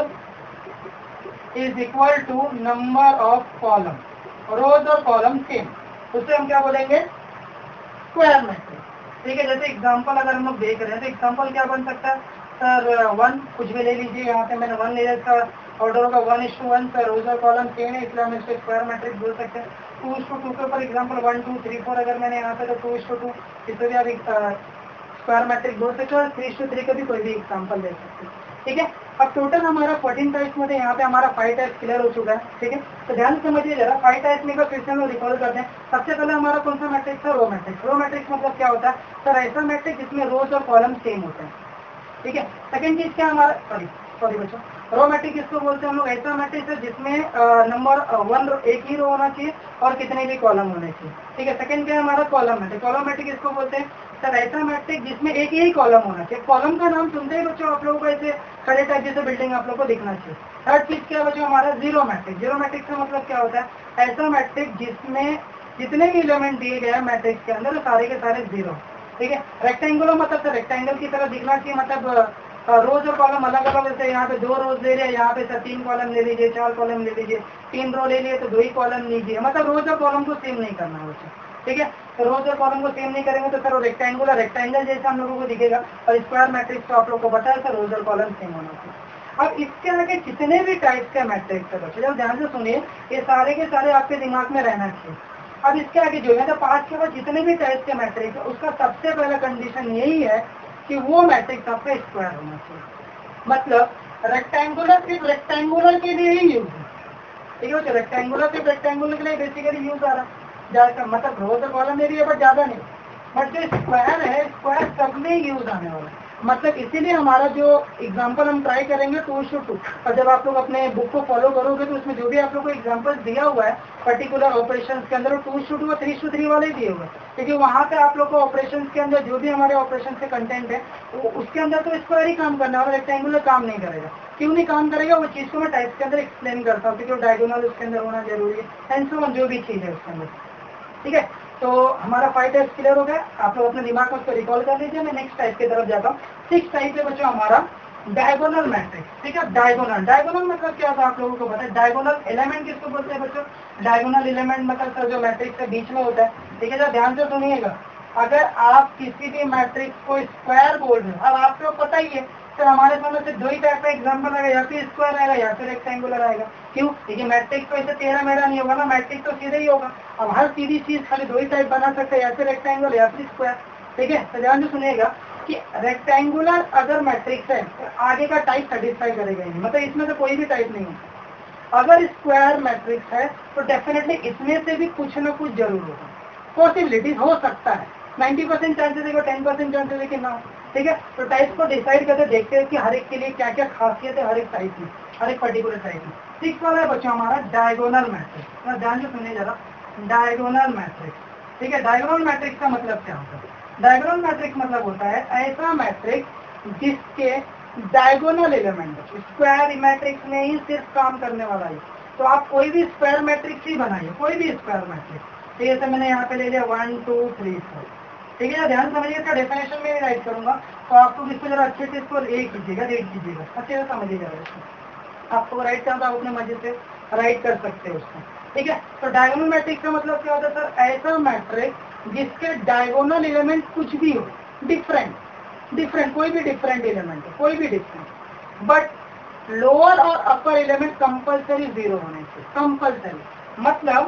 [SPEAKER 1] rows is equal to number of column, rows और कॉलम सेम, उससे हम क्या बोलेंगे, स्क्वायर मैट्रिक्स, ठीक है। जैसे एग्जांपल अगर हम लोग देख रहे हैं तो एग्जांपल क्या बन सकता है सर, वन कुछ भी ले लीजिए, यहाँ पे मैंने वन ले लिया, इसका ऑर्डर होगा one is to one, sir rows और कॉलम सेम है इसलिए हम इसको स्क्वायर मैट्रिक्स बोल सकते हैं। टू इज टू टू के ऊपर example one two three four अगर मैंने यहाँ पे तो टू इज टू टू, इससे भी आप स्क्वायर मैट्रिक्स बोल सकते हो, और थ्री टू थ्री का भी कोई भी एग्जाम्पल दे सकते हैं, ठीक है। अब टोटल हमारा फोर्टीन टाइप्स में थे, यहाँ पे हमारा फाइव टाइप्स क्लियर हो चुका है, ठीक है। तो ध्यान से समझिए जरा, फाइव टाइप्स में फिर से हम रिकॉल करते हैं। सबसे पहले हमारा कौन सा मैट्रिक्स है, रो मैट्रिक्स। रो मैट्रिक्स मतलब क्या होता है सर, ऐसा मैट्रिक्स जिसमें रोज और कॉलम सेम होते हैं, ठीक है। सेकंड चीज क्या हमारा, सॉरी सॉरी बच्चों, रो मैट्रिक्स किसको बोलते हैं हम लोग, ऐसा मैट्रिक्स है जिसमें नंबर वन एक ही रो होना चाहिए और कितने भी कॉलम होने चाहिए, ठीक है। सेकंड क्या है हमारा, कॉलम मैट्रिक्स। कॉलम मैट्रिक्स किसको बोलते हैं सर, ऐसा मैट्रिक्स जिसमें एक ही कॉलम होना चाहिए। कॉलम का नाम सुनते ही बच्चों आप लोगों को ऐसे खड़े टाइप जैसे बिल्डिंग आप लोगों को दिखना चाहिए। थर्ड चीज क्या है बच्चों हमारा, जीरो मैट्रिक्स। जीरो मैट्रिक्स का मतलब क्या होता है, ऐसा मैट्रिक्स जिसमें जितने भी एलिमेंट दिए गए हैं मैट्रिक्स के अंदर सारे के सारे जीरो, ठीक है। रेक्टेंगुलर मतलब सर रेक्टेंगल की तरह दिखना चाहिए, मतलब रोज और कॉलम अलग अलग, जैसे यहाँ पे दो रोज ले लिया, यहाँ पे सर तीन कॉलम ले लीजिए, चार कॉलम ले लीजिए, तीन रो ले लिए तो दो ही कॉलम लीजिए, मतलब रोज और कॉलम को सेम नहीं करना है बच्चों, ठीक है। तो रोज और कॉलम को सेम नहीं करेंगे तो सर वो रेक्टेंगुलर रेक्टेंगल जैसा हम लोगों को दिखेगा, और स्क्वायर मैट्रिक्स तो आप लोग को बताया सर रोज और कॉलम सेम होना चाहिए। अब इसके आगे जितने भी टाइप्स के मैट्रिक्स है बच्चों, जब ध्यान से सुनिए, ये सारे के सारे आपके दिमाग में रहना चाहिए। अब इसके आगे जो है तो पांच के बाद जितने भी टाइप्स के मैट्रिक्स है उसका सबसे पहला कंडीशन यही है कि वो मैट्रिक्स आपका स्क्वायर होना चाहिए। मतलब रेक्टेंगुलर सिर्फ रेक्टेंगुलर के लिए ही यूज है, ठीक है। रेक्टेंगुलर सिर्फ रेक्टेंगुलर के लिए बेसिकली यूज आ रहा है, ज्यादा मतलब रोज और कॉलम ले रही है बट ज्यादा नहीं, बट जो स्क्वायर है स्क्वायर सब में यूज आने वाला है। मतलब इसीलिए हमारा जो एग्जांपल हम ट्राई करेंगे टू टू टू, और जब आप लोग अपने बुक को फॉलो करोगे तो उसमें जो भी आप लोग को एग्जांपल दिया हुआ है पर्टिकुलर ऑपरेशंस के अंदर, टू टू टू और थ्री टू थ्री वाले दिए हुए हैं, क्योंकि वहाँ पे आप लोग को ऑपरेशंस के अंदर जो भी हमारे ऑपरेशन से कंटेंट है वो उसके अंदर तो स्क्वायर ही काम करना है और रेक्टेंगुलर काम नहीं करेगा। क्यों नहीं काम करेगा वो चीज़ को मैं टाइप्स के अंदर एक्सप्लेन करता हूँ, क्योंकि डायगोनल उसके अंदर होना जरूरी है, एंड सो ऑन जो भी चीज़ है उसके अंदर, ठीक है। तो हमारा फाइव टाइप्स क्लियर हो गया, आप लोग अपने दिमाग में उसको रिकॉल कर लीजिए। मैं नेक्स्ट टाइप की तरफ जाता हूँ। सिक्स टाइप है बच्चों हमारा डायगोनल मैट्रिक्स, ठीक है। डायगोनल डायगोनल मतलब क्या था आप लोगों को पता है, डायगोनल एलिमेंट किसको बोलते हैं बच्चों, डायगोनल एलिमेंट मतलब सर जो मैट्रिक्स के बीच में होता है, ठीक है। जब ध्यान से सुनिएगा, अगर आप किसी भी मैट्रिक्स को स्क्वायर बोल रहे हो, अब आपको पता ही है सर हमारे सामने से दो ही टाइप का एग्जाम्पल आएगा, या फिर स्क्वायर आएगा या फिर रेक्टेंगुलर आएगा। क्यों, देखिए मैट्रिक्स तो ऐसे तेरह मेरा नहीं होगा ना, मैट्रिक्स तो सीधे ही होगा। अब हर सीधी चीज खाली दो ही टाइप बना सकते हैं, या फिर रेक्टेंगुलर या फिर स्क्वायर, ठीक है। तो ध्यान से सुनिएगा कि रेक्टेंगुलर अगर मैट्रिक्स है तो आगे का टाइप सेटिस्फाई करेगा ही नहीं, मतलब इसमें से कोई भी टाइप नहीं होता। अगर स्क्वायर मैट्रिक्स है तो डेफिनेटली इसमें से भी कुछ ना कुछ जरूर होगा, पॉसिबिलिटीज हो सकता है, नाइन्टी परसेंट चांसेस है, टेन परसेंट चांसेस है कि ना, ठीक है। तो टाइप को डिसाइड करके देखते हैं कि हर एक के लिए क्या क्या खासियत है हर एक टाइप में, हर एक पर्टिकुलर टाइप में। सिक्स वाला है बच्चों हमारा डायगोनल मैट्रिक्स। तो ध्यान से सुनिए जरा, डायगोनल मैट्रिक्स, ठीक है। डायगोनल मैट्रिक्स का मतलब क्या होता है, डायगोनल मैट्रिक्स मतलब होता है ऐसा मैट्रिक्स जिसके डायगोनल एलिमेंट, स्क्वायर मैट्रिक्स में ही सिर्फ काम करने वाला है। तो आप कोई भी स्क्वायर मैट्रिक्स ही बनाइए, कोई भी स्क्वायर मैट्रिक्स, तो जैसे मैंने यहाँ पे ले लिया वन टू थ्री फोर, ठीक है। ध्यान समझिए, इसका डेफिनेशन में भी राइट करूंगा, तो आपको इसको जरा अच्छे से इसको रीड कीजिएगा, रीड कीजिएगा अच्छे से समझिएगा। इसको आपको राइट करना तो आप अपने मर्जी से राइट कर सकते हैं उसको, ठीक है। तो डायगोनल मैट्रिक्स का मतलब क्या होता है सर, ऐसा मैट्रिक्स जिसके डायगोनल एलिमेंट कुछ भी हो, डिफरेंट डिफरेंट कोई भी डिफरेंट एलिमेंट है, कोई भी डिफरेंट, बट लोअर और अपर एलिमेंट कंपल्सरी जीरो होने चाहिए, कंपल्सरी। मतलब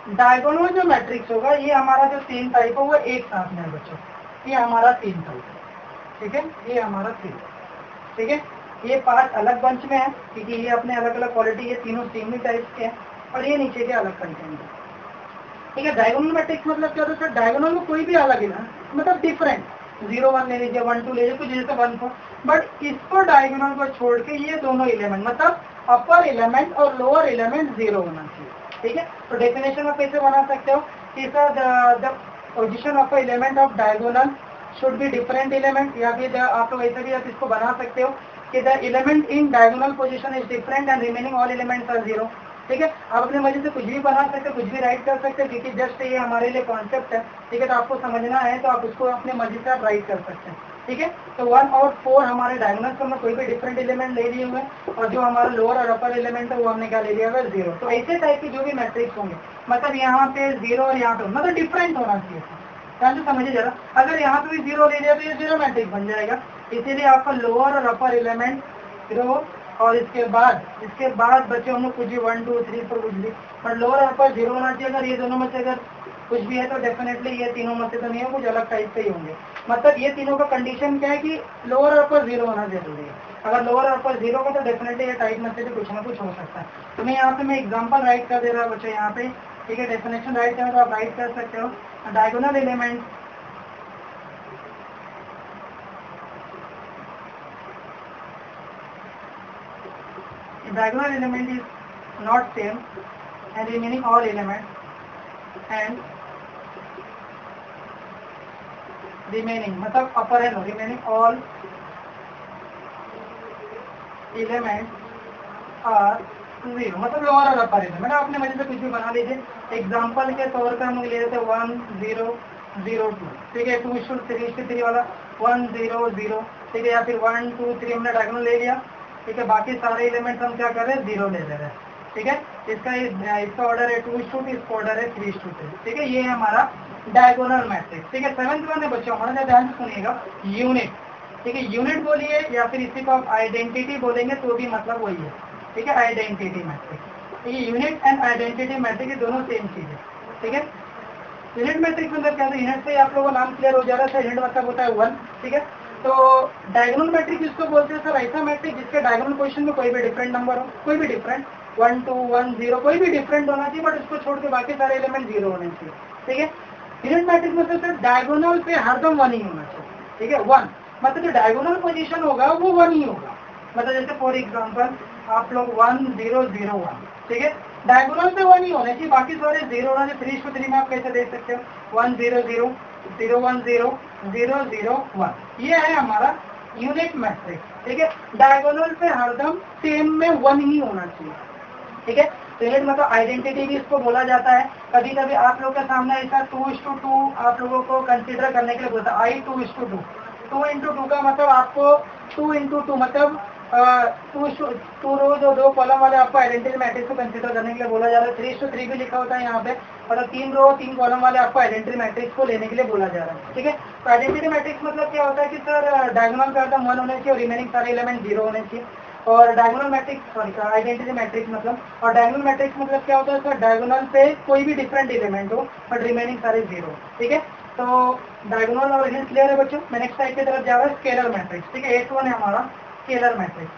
[SPEAKER 1] डायगोनल जो मैट्रिक्स होगा ये हमारा जो तीन टाइप है वो एक साथ में है बच्चों, ये हमारा तीन टाइप है, ठीक है, ये हमारा तीन, ठीक है। ये पांच अलग बंच में है क्योंकि ये अपने अलग अलग क्वालिटी, ये तीनों सेम ही टाइप के हैं और ये नीचे के अलग कंटेंट है, ठीक है। डायगोनल मैट्रिक्स मतलब क्या होता है, डायगोनल में कोई भी अलग है ना, मतलब डिफरेंट, जीरो वन ले लीजिए, वन टू ले लीजिए, कुछ जैसे वन को, बट इसको डायगोनल को छोड़ के ये दोनों एलिमेंट मतलब अपर एलिमेंट और लोअर एलिमेंट जीरो होना चाहिए, ठीक है। तो डेफिनेशन आप कैसे बना सकते हो कि the position of element of diagonal should be different element, या फिर आप लोग ऐसे भी आप इसको बना सकते हो कि the element in diagonal position is different and remaining all elements are zero, ठीक है। आप अपने मर्जी से कुछ भी बना सकते हो, कुछ भी राइट कर सकते हो, क्योंकि जस्ट ये हमारे लिए कॉन्सेप्ट है, ठीक है। तो आपको समझना है तो आप उसको अपने मर्जी से आप राइट कर सकते हैं, ठीक है। तो वन और फोर हमारे डायगोनल में कोई भी डिफरेंट एलिमेंट ले लिए हुए, और जो हमारा लोअर और अपर एलिमेंट है वो हमने क्या ले लिया हुआ, जीरो। तो ऐसे टाइप के जो भी मैट्रिक्स होंगे, मतलब यहाँ पे जीरो और यहाँ पे मतलब डिफरेंट होना चाहिए, ध्यान से समझिए जरा। अगर यहाँ पे भी जीरो ले लिया तो ये जीरो मैट्रिक्स बन जाएगा, इसीलिए आपका लोअर और अपर एलिमेंट जीरो, और इसके बाद इसके बाद बच्चे हम लोग कुछ भी वन टू थ्री फोर कुछ भी, पर लोअर और अपर जीरो होना चाहिए। अगर ये दोनों में से अगर कुछ भी है तो डेफिनेटली ये तीनों में से तो नहीं है, कुछ अलग टाइप के ही होंगे। मतलब ये तीनों का कंडीशन क्या है कि लोअर और अपर जीरो होना जरूरी है। अगर लोअर और अपर जीरो का तो डेफिनेटली ये टाइप में से भी कुछ ना कुछ हो सकता है। तो मैं यहाँ पे मैं एग्जाम्पल राइट कर दे रहा हूँ बच्चे यहाँ पे, ठीक है। डेफिनेशन राइट करें तो आप राइट कर सकते हो, diagonal element diagonal element is not same and remaining all elements and remaining मतलब upper and remaining all elements are zero, मतलब लोअर और अपर एलिमेंट आपने मर्जी से कुछ भी बना लीजिए। एग्जाम्पल के तौर पर हम ले लेते हैं वन जीरो जीरो टू, ठीक है। टू इशू थ्री थ्री वाला वन जीरो जीरो, ठीक है। या फिर वन टू थ्री हमने डायगोनल ले लिया, ठीक है। बाकी सारे एलिमेंट्स हम क्या कर रहे हैं, जीरो ले ले रहे हैं, ठीक है। इसका इसका ऑर्डर है टू इस टू, इसका ऑर्डर है थ्री इस टू थ्री, ठीक है। ये है हमारा डायगोनल मैट्रिक्स, ठीक है। सेवंथ वन है बच्चों, हमारा ध्यान से सुनिएगा, यूनिट, ठीक है। यूनिट बोलिए या फिर इसी को आप आइडेंटिटी बोलेंगे तो भी मतलब वही है, ठीक है, आइडेंटिटी मैट्रिक्स, ठीक है। यूनिट एंड आइडेंटिटी मैट्रिक्स दोनों सेम चीज है, ठीक है। यूनिट मैट्रिक्स मतलब क्या है, यूनिट से आप लोगों का नाम क्लियर हो जा रहा है, यूनिट मतलब होता है वन, ठीक है। तो डायगोनल मैट्रिक्स इसको बोलते हैं सर ऐसा मैट्रिक्स जिसके डायगोनल पोजीशन में कोई भी डिफरेंट नंबर हो, कोई भी different one two one zero कोई भी डिफरेंट होना चाहिए, बट उसको छोड़ के बाकी सारे एलिमेंट जीरो होने चाहिए, ठीक है। यूनिट मैट्रिक्स मतलब सर डायगोनल पे हरदम वन ही होना चाहिए, ठीक है। वन मतलब जो डायगोनल पोजीशन होगा वो वन ही होगा, मतलब जैसे फॉर एग्जाम्पल आप लोग वन जीरो जीरो वन, ठीक है। डायगोनल पे वन ही होने चाहिए, बाकी सारे जीरो होना चाहिए। थ्री टू थ्री में आप कैसे देख सकते हो, one zero zero zero one zero zero zero one, ये है हमारा यूनिट मैट्रिक्स, ठीक है। डायगोनल पे हरदम सेम में वन ही होना चाहिए, ठीक है। तो यूनिट मतलब आइडेंटिटी भी इसको बोला जाता है। कभी कभी आप लोग के सामने ऐसा टू इस टू टू आप लोगों को कंसिडर करने के लिए बोलता है, I two is two two, two into two का मतलब आपको टू इंटू टू मतलब टू टू रोज और दो कॉलम वाले आपको आइडेंटिटी मैट्रिक्स को कंसिडर करने के लिए बोला जा रहा है। थ्री टू थ्री भी लिखा होता है यहाँ पे, मतलब तीन रो तीन कॉलम वाले आपको आइडेंटिटी मैट्रिक्स को लेने के लिए बोला जा रहा है, ठीक है। तो आइडेंटिटी मैट्रिक्स मतलब क्या होता है कि सर डायगोनल का एकदम वन होने चाहिए और रिमेनिंग सारे एलिमेंट जीरो होने चाहिए। और diagonal matrix sorry identity matrix मतलब, और डायगोनल मैट्रिक्स मतलब क्या होता है सर, डायगोनल पे कोई भी डिफरेंट एलिमेंट हो बट रिमेनिंग सारे जीरो, ठीक है। तो डायगोनल और हिंट क्लियर है बच्चों। मैं नेक्स्ट टाइप की तरफ जा रहा है, स्केलर मैट्रिक्स, ठीक है। एट वन है हमारा स्केलर मैट्रिक्स,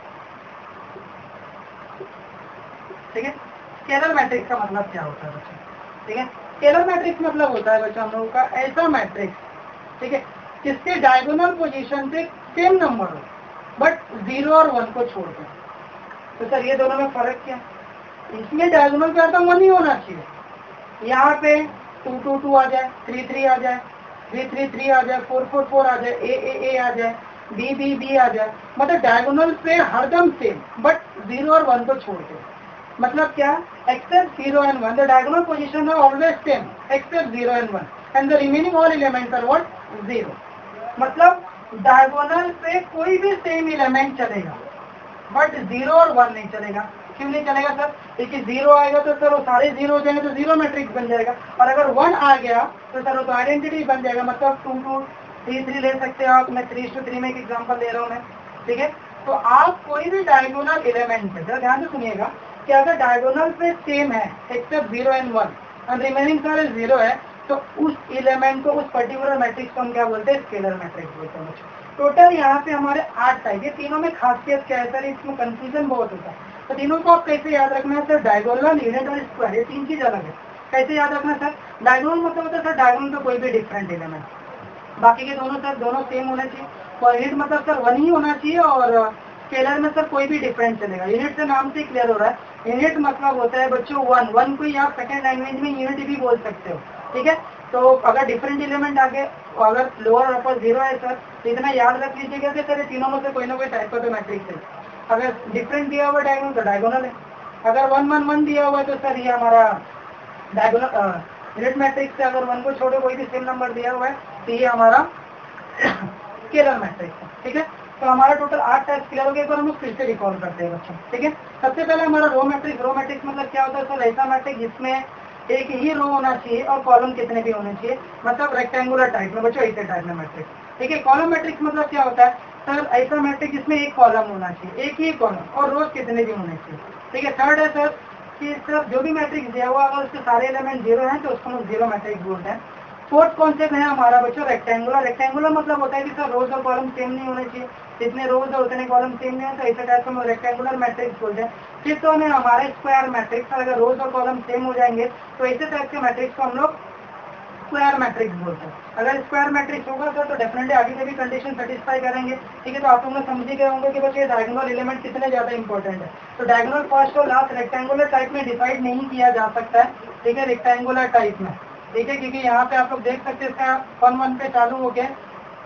[SPEAKER 1] ठीक है। स्केलर मैट्रिक्स का मतलब क्या होता है बच्चों, ठीक है। स्केलर मैट्रिक्स मतलब होता है बच्चों हम लोगों का ऐसा मैट्रिक्स, ठीक है, जिसके डायगोनल पोजीशन पे सेम नंबर हो बट जीरो और वन को छोड़ दें। तो सर ये दोनों में फर्क क्या, इसमें डायगोनल का अर्थ वन ही होना चाहिए। यहाँ पे टू टू टू आ जाए, थ्री थ्री आ जाए, थ्री थ्री थ्री आ जाए, फोर फोर फोर आ जाए, ए ए ए आ जाए, बी बी बी आ जाए, मतलब डायगोनल पे हरदम सेम बट जीरो और वन को छोड़ के। मतलब क्या, except zero and one the diagonal position are always same except zero and one and the remaining all elements are what, zero. मतलब डायगोनल पे कोई भी सेम एलिमेंट चलेगा बट जीरो और वन नहीं चलेगा। क्यों नहीं चलेगा सर, क्योंकि जीरो आएगा तो सर वो सारे जीरो हो जाएंगे तो जीरो मैट्रिक्स बन जाएगा, और अगर वन आ गया तो सर वो तो आइडेंटिटी बन जाएगा, मतलब टू टू थ्री थ्री ले सकते हो आप। मैं थ्री टू थ्री में एक एग्जाम्पल दे रहा हूँ मैं, ठीक है। तो आप कोई भी डायगोनल एलिमेंट पे जरा ध्यान से सुनिएगा कि अगर डायगोनल पे सेम है एक्सेप्ट जीरो एंड वन और रिमेनिंग सारे जीरो है, तो उस एलिमेंट को, उस पर्टिकुलर मैट्रिक्स को हम क्या बोलते हैं, स्केलर मैट्रिक्स बोलते हैं बच्चों। टोटल यहाँ पे हमारे आठ टाइप, ये तीनों में खासियत क्या है सर, इसमें कंफ्यूजन बहुत होता है। तो तीनों को आप कैसे याद रखना है सर, डायगोनल, यूनिट और स्क्वायर, ये तीन चीज अलग है। कैसे याद रखना सर, डायगोनल मतलब होता है सर डायगोनल पे कोई भी डिफरेंट एलिमेंट, बाकी के दोनों सर दोनों सेम होने चाहिए। और यूनिट मतलब सर वन ही होना चाहिए, और स्केलर में सर कोई भी डिफरेंस चलेगा। यूनिट से नाम से क्लियर हो रहा है, यूनिट मतलब होता है बच्चों वन, वन को ही आप सेकेंड लैंग्वेज में यूनिट भी बोल सकते हो, ठीक है। तो अगर डिफरेंट एलिमेंट आगे, अगर लोअर और अपर जीरो है सर, तो इतना याद रख लीजिएगा कि सर ये तीनों में से कोई ना कोई टाइप का तो मैट्रिक्स है। अगर डिफरेंट दिया हुआ डायगोनल तो डायगोनल है, अगर वन वन वन दिया हुआ है तो सर ये हमारा डायगोनल यूनिट मैट्रिक्स है। अगर वन को छोड़ो कोई भी सेम नंबर दिया हुआ है तो ये हमारा स्केलर मैट्रिक्स है, ठीक है। तो हमारा टोटल आठ टाइप क्लियर हो गया, एक बार हम लोग फिर से रिकॉल करते हैं बच्चों, ठीक है। सबसे पहले हमारा रो मैट्रिक्स, रो मैट्रिक्स मतलब क्या होता है सर, ऐसा मैट्रिक्स जिसमें एक ही रो होना चाहिए और कॉलम कितने भी होने चाहिए, मतलब रेक्टेंगुलर टाइप में बच्चों, ऐसे टाइप में मैट्रिक्स, ठीक है। कॉलम मैट्रिक्स मतलब क्या होता है सर, ऐसा मैट्रिक्स जिसमें एक कॉलम होना चाहिए, एक ही कॉलम, और रोज कितने भी होने चाहिए, ठीक है। थर्ड है सर कि सर जो भी मैट्रिक्स दिया हुआ अगर उसके सारे एलिमेंट जीरो हैं तो उसको हम जीरो मैट्रिक्स बोलते हैं। फोर्थ कॉन्सेप्ट है हमारा बच्चों रेक्टेंगुलर। रेक्टेंगुलर मतलब होता है कि सर रोज और कॉलम सेम नहीं होने चाहिए, जितने रोज और उतने कॉलम सेम नहीं है, तो ऐसे टाइप का हम रेक्टेंगुलर मैट्रिक्स बोलते हैं। फिर तो हमें हमारा स्क्वायर मैट्रिक्स, अगर रोज और कॉलम सेम हो जाएंगे तो ऐसे टाइप के मैट्रिक्स को हम लोग स्क्वायर मैट्रिक्स बोलते हैं। अगर स्क्वायर मैट्रिक्स होगा सर तो डेफिनेटली आगे से भी कंडीशन सेटिस्फाई करेंगे, ठीक है। तो आप लोग समझ ही गए होंगे कि बच्चे डायगोनल एलिमेंट कितने ज्यादा इंपॉर्टेंट है। तो डायगोनल फर्स्ट और लास्ट रेक्टेंगुलर टाइप में डिसाइड नहीं किया जा सकता है, ठीक है, रेक्टेंगुलर टाइप में, ठीक है, क्योंकि यहाँ पे आप लोग देख सकते हैं इसका वन वन पे चालू हो गया,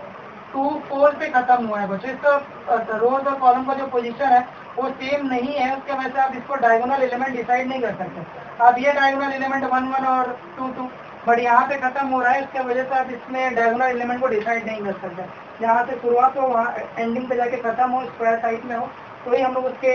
[SPEAKER 1] टू फोर पे खत्म हुआ है बच्चों। इसका रोज और कॉलम का जो पोजीशन है वो सेम नहीं है, उसके वजह से आप इसको डायगोनल एलिमेंट डिसाइड नहीं कर सकते। आप ये डायगोनल एलिमेंट वन वन और टू टू, बट यहाँ पे खत्म हो रहा है, इसके वजह से आप इसमें डायगोनल एलिमेंट को डिसाइड नहीं कर सकते। यहाँ से शुरुआत हो वहाँ एंडिंग पे जाके खत्म हो, स्क्वायर टाइप में हो, तो ही हम लोग उसके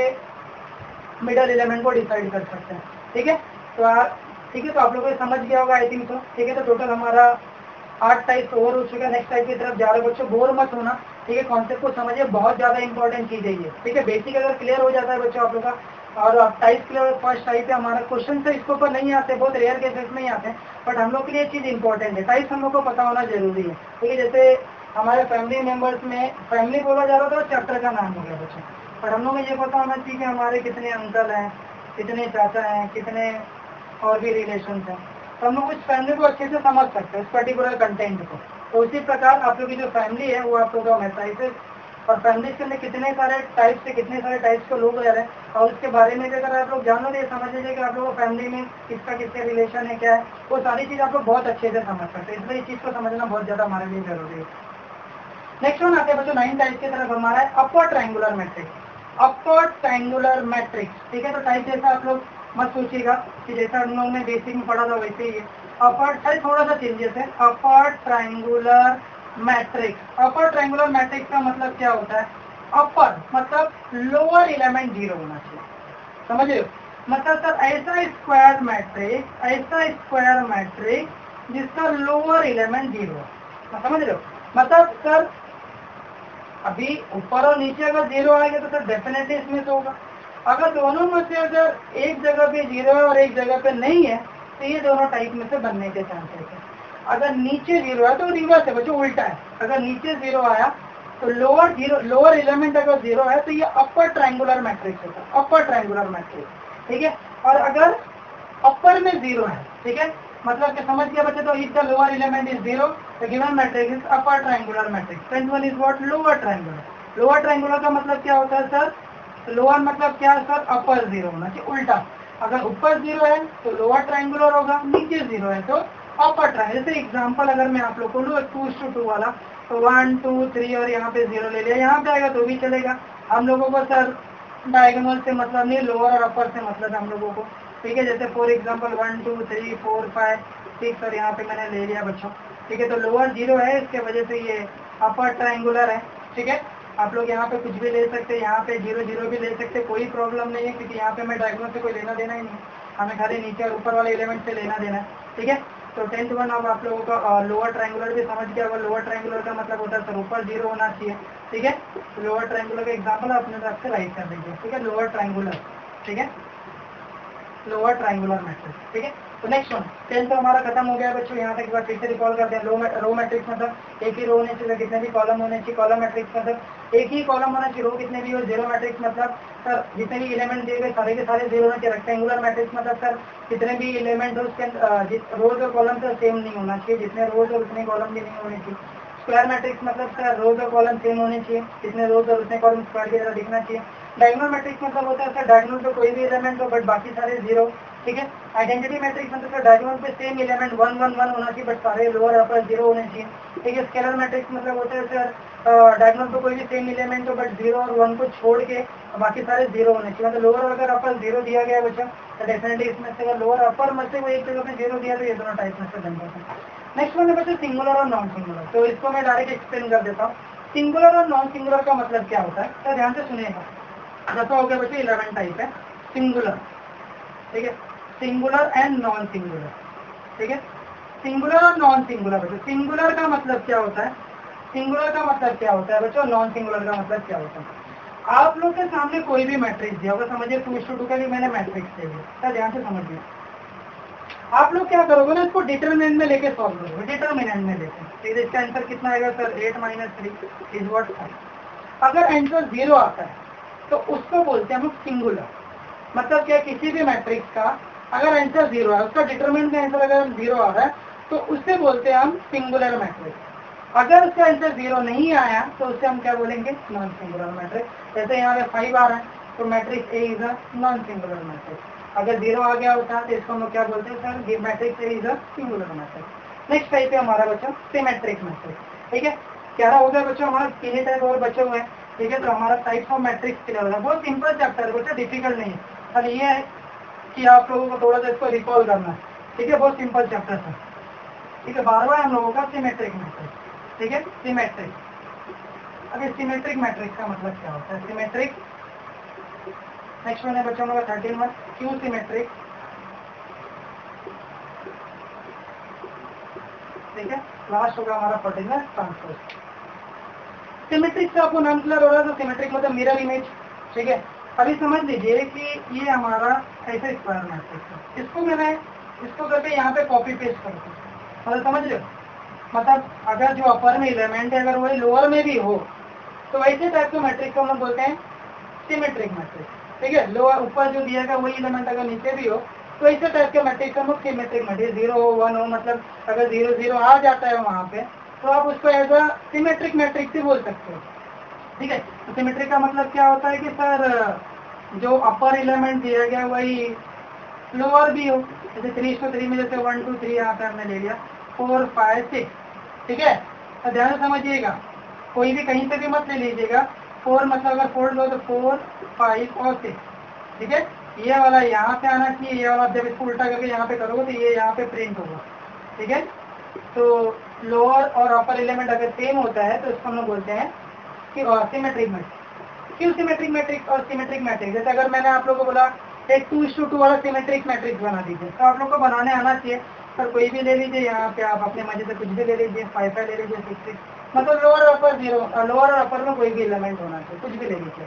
[SPEAKER 1] मिडल एलिमेंट को डिसाइड कर सकते हैं, ठीक है। तो आप ठीक है, तो आप लोगों को समझ गया होगा आई थिंक सो, ठीक है। तो टोटल हमारा आठ टाइप ओवर हो चुका है। नेक्स्ट टाइप की तरफ जा रहे बच्चों, बोर मत होना, ठीक है। कॉन्सेप्ट को समझिए, बहुत ज्यादा इंपॉर्टेंट चीज है ये, ठीक है। बेसिक अगर क्लियर हो जाता है बच्चों आप लोग का, और टाइप क्लियर, फर्स्ट टाइप है हमारा, क्वेश्चन से इसके ऊपर नहीं आते, बहुत रेयर केसेस में ही आते हैं, बट हम लोग के लिए चीज इंपॉर्टेंट है, टाइप हम लोग को पता होना जरूरी है, ठीक है। जैसे हमारे फैमिली मेंबर्स में फैमिली बोला जा रहा था, चैप्टर का नाम हो गया बच्चों, पर हम लोग को ये पता होना चाहिए कि हमारे कितने अंकल हैं, कितने चाचा हैं, कितने और भी रिलेशन हैं, तो हम लोग इस फैमिली को अच्छे से समझ सकते हैं, इस पर्टिकुलर कंटेंट को। तो उसी प्रकार आप लोग की जो फैमिली है वो आप लोग का मैट्रिसेस, और फैमिली के अंदर कितने सारे टाइप से कितने सारे टाइप्स के लोग रह रहे हैं, और उसके बारे में भी अगर आप लोग जान लो, ये समझ लीजिए कि आप लोगों को फैमिली में किसका किससे रिलेशन है, क्या है, वो सारी चीज़ आप लोग बहुत अच्छे से समझ सकते हैं। इसलिए इस चीज़ को समझना बहुत ज़्यादा हमारे लिए जरूरी है। नेक्स्ट वन आते हैं बच्चों नाइन टाइप की तरफ, हमारा है upper triangular matrix. Upper triangular matrix, ठीक है। तो टाइप जैसा आप लोग मत सोचिएगा कि जैसा हम लोगों ने बेसिक में पढ़ा था वैसे ही है। अपर साइड थोड़ा सा चेंजेस है। Upper triangular matrix, upper triangular matrix का मतलब क्या होता है, अपर मतलब लोअर एलिमेंट जीरो होना चाहिए, समझ रहे हो। मतलब सर ऐसा स्क्वायर मैट्रिक्स, ऐसा स्क्वायर मैट्रिक्स जिसका लोअर एलिमेंट जीरो है, समझ रहे हो। मतलब सर अभी ऊपर और नीचे अगर जीरो आएगा तो सर डेफिनेटली इसमें तो होगा। अगर दोनों में से अगर एक जगह पे जीरो है और एक जगह पे नहीं है तो ये दोनों टाइप में से बनने के चांसेस है। अगर नीचे जीरो है तो रिवर्स है बच्चों, उल्टा है। अगर नीचे जीरो आया तो लोअर जीरो, लोअर एलिमेंट अगर जीरो है तो ये अपर ट्रायंगुलर मैट्रिक्स होता है, अपर ट्रायंगुलर मैट्रिक्स, ठीक है। और अगर अपर में जीरो है, ठीक है, मतलब कि समझ गया बच्चे, तो if the lower element is zero the given matrix is upper triangular matrix. Second one is what, lower triangular. Lower triangular का मतलब क्या होता है सर, लोअर मतलब क्या है सर, अपर जीरो होना चाहिए, उल्टा। अगर ऊपर जीरो है तो लोअर ट्रायंगुलर होगा, नीचे जीरो है तो अपर ट्रायंगुलर। जैसे एग्जांपल अगर मैं आप लोग को लूँ टू टू टू वाला, तो वन टू थ्री और यहाँ पे जीरो ले लिया, यहाँ पे आएगा तो भी चलेगा। हम लोगों को सर डायगोनल से मतलब नहीं, लोअर और अपर से मतलब है हम लोगों को, ठीक है। जैसे for example one two three four five six और यहाँ पे मैंने ले लिया बच्चों, ठीक है। तो लोअर जीरो है, इसके वजह से ये अपर ट्रायंगुलर है, ठीक है। आप लोग यहाँ पे कुछ भी ले सकते हैं, यहाँ पे जीरो जीरो भी ले सकते हैं, कोई प्रॉब्लम नहीं है, क्योंकि यहाँ पे मैं डायगोनल से कोई लेना देना ही नहीं, हमें खाली नीचे और ऊपर वाले एलिमेंट से लेना देना है, ठीक है। तो टेंथ वन अब आप लोगों का लोअर ट्रायंगुलर भी समझ गया होगा। लोअर ट्रायंगुलर का मतलब होता है सर ऊपर जीरो होना चाहिए, ठीक है। तो लोअर ट्रायंगुलर का एग्जाम्पल अपने तरफ से राइट कर दीजिए, ठीक है। लोअर ट्रायंगुलर, ठीक है, लोअर ट्रायंगुलर मैट्रिक्स, ठीक है। तो नेक्स्ट वन टेन तो हमारा खत्म हो गया बच्चों, यहाँ तक एक बार फिर से रिकॉल करते हैं। लो रो मैट्रिक्स मतलब एक ही रो होने चाहिए, कितने भी कॉलम होने चाहिए। कॉलम मैट्रिक्स मतलब एक ही कॉलम होना चाहिए, रो कितने भी हो। जीरो मैट्रिक्स मतलब सर जितने भी एलिमेंट दिए गए सारे के सारे जीरो होने चाहिए। रेक्टेंगुलर मैट्रिक्स मतलब सर जितने भी एलिमेंट हो उसके रोज और कॉलम से सेम नहीं होना चाहिए, जितने रोज और उतने कॉलम भी नहीं होने चाहिए। स्क्वायर मैट्रिक्स मतलब सर रोज और कॉलम सेम होने चाहिए, जितने रोज और उतने कॉलम स्क्वायर की तरह दिखना चाहिए। डायगोनल मैट्रिक्स मतलब होता है सर डायगोनल पे कोई भी एलिमेंट हो बट बाकी सारे जीरो, ठीक है। आइडेंटिटी मैट्रिक्स मतलब सर डायगोनल पे same element one one one होना चाहिए बट सारे लोअर अपर जीरो होने चाहिए, ठीक है। स्केलर मैट्रिक्स मतलब होता है सर डायगोनल पे कोई भी सेम एलिमेंट हो बट जीरो और वन को छोड़ के बाकी सारे जीरो होने चाहिए। मतलब लोअर अगर अपर जीरो दिया गया है बच्चा तो डेफिनेटली इसमें से अगर लोअर अपर में से वो एक जगह पे जीरो दिया तो ये दोनों टाइप में से बन जाते हैं। नेक्स्ट वन है बच्चा सिंगुलर और नॉन सिंगुलर। तो इसको मैं डायरेक्ट एक्सप्लेन कर देता हूँ। सिंगुलर और नॉन सिंगुलर का मतलब क्या होता है, तो ध्यान से सुनिएगा। जैसा हो गया बच्चे इलेवन टाइप है सिंगुलर, ठीक है, सिंगुलर एंड नॉन सिंगुलर, ठीक है। सिंगुलर और नॉन सिंगुलर बच्चों, सिंगुलर का मतलब क्या होता है, सिंगुलर का मतलब क्या होता है बच्चों, नॉन सिंगुलर का मतलब क्या होता है। आप लोग के सामने कोई भी मैट्रिक्स दिया होगा, समझिए टू इस टू टू का भी मैंने मैट्रिक्स दे दिया, ध्यान से समझिए। आप लोग क्या करोगे ना, इसको डिटरमिनेंट में लेके सॉल्व करोगे, डिटरमिनेंट में लेके। इसका आंसर कितना आएगा sir, eight minus three is what five. अगर आंसर जीरो आता है तो उसको बोलते हैं हम सिंगुलर। मतलब क्या, किसी भी मैट्रिक्स का अगर आंसर जीरो है, उसका डिटरमिनेंट का आंसर अगर जीरो आ रहा है तो उससे बोलते हैं हम सिंगुलर मैट्रिक्स। अगर उसका आंसर जीरो नहीं आया तो उससे हम क्या बोलेंगे, नॉन सिंगुलर मैट्रिक्स। जैसे यहाँ पे फाइव आ रहा है तो matrix A is a non singular matrix. अगर जीरो आ गया होता है तो इसको हम क्या बोलते हैं सर, ये matrix A is a singular matrix. Next type है हमारा बच्चों सिमेट्रिक मैट्रिक्स, ठीक है। क्या हो गया बच्चों, हमारा तीन टाइप और बचे हुए हैं, ठीक है। तो हमारा टाइप्स ऑफ मैट्रिक्स क्लियर होगा। बहुत सिंपल चैप्टर है बच्चों, डिफिकल्ट नहीं है। सर ये है कि आप लोगों को थोड़ा सा इसको रिकॉल करना है, ठीक है। बहुत सिंपल चैप्टर है, ठीक है। बारहवां हम लोगों का सिमेट्रिक मैट्रिक्स, ठीक है, सिमेट्रिक। अब इस सिमेट्रिक मैट्रिक्स का मतलब क्या होता है, सिमेट्रिक। नेक्स्ट वन है बच्चों का थर्टीन वन क्यू सिमेट्रिक, ठीक है। लास्ट होगा हमारा पर्टिकुलर ट्रांसपोज। सिमेट्रिक से आपको नाम क्लियर हो रहा है, तो सिमेट्रिक मतलब मिरर इमेज, ठीक है। अभी समझ लीजिए कि ये हमारा ऐसे स्क्वायर मैट्रिक्स है, इसको मैंने इसको करके यहाँ पे कॉपी पेस्ट कर दूँ, मतलब समझ लो। मतलब अगर जो अपर में एलिमेंट है अगर वही लोअर में भी हो तो ऐसे टाइप के मैट्रिक्स को हम लोग बोलते हैं सिमेट्रिक मैट्रिक्स, ठीक है। लोअर ऊपर जो दिया गया वही एलिमेंट अगर नीचे भी हो तो ऐसे टाइप के मैट्रिक्स हम लोग सिमेट्रिक मैट्रिक्स, जीरो हो वन हो, मतलब अगर जीरो जीरो आ जाता है वहाँ पे तो आप उसको एज अ सिमेट्रिक मैट्रिक्स ही बोल सकते हो, ठीक है। तो सिमेट्रिक का मतलब क्या होता है कि सर जो अपर एलिमेंट दिया गया वही लोअर भी हो। जैसे थ्री टू थ्री में जैसे वन टू थ्री यहाँ पे हमने ले लिया, फोर फाइव सिक्स, ठीक है। तो ध्यान से समझिएगा, कोई भी कहीं से भी मत ले लीजिएगा। फोर मतलब अगर फोर लो तो फोर फाइव और सिक्स, ठीक है। ये वाला यहाँ पे आना चाहिए, ये वाला जब इसको उल्टा करके यहाँ पे करोगे तो ये यहाँ पे प्रिंट होगा, ठीक है। तो लोअर और अपर एलिमेंट अगर सेम होता है तो इसको हम लोग बोलते हैं कि सिमेट्रिक मैट्रिक्स। क्यों सिमेट्रिक मैट्रिक्स और सिमेट्रिक मैट्रिक्स, जैसे अगर मैंने आप लोगों को बोला एक टू इस टू टू वाला सिमेट्रिक मैट्रिक्स बना दीजिए, तो आप लोग को बनाने आना चाहिए। पर कोई भी ले लीजिए, यहाँ पे आप अपने मजे से कुछ भी ले लीजिए, फाइव फाइव ले लीजिए, सिक्स सिक्स, मतलब लोअर और अपर जीरो, लोअर और अपर में कोई भी एलिमेंट होना चाहिए, कुछ भी ले लीजिए।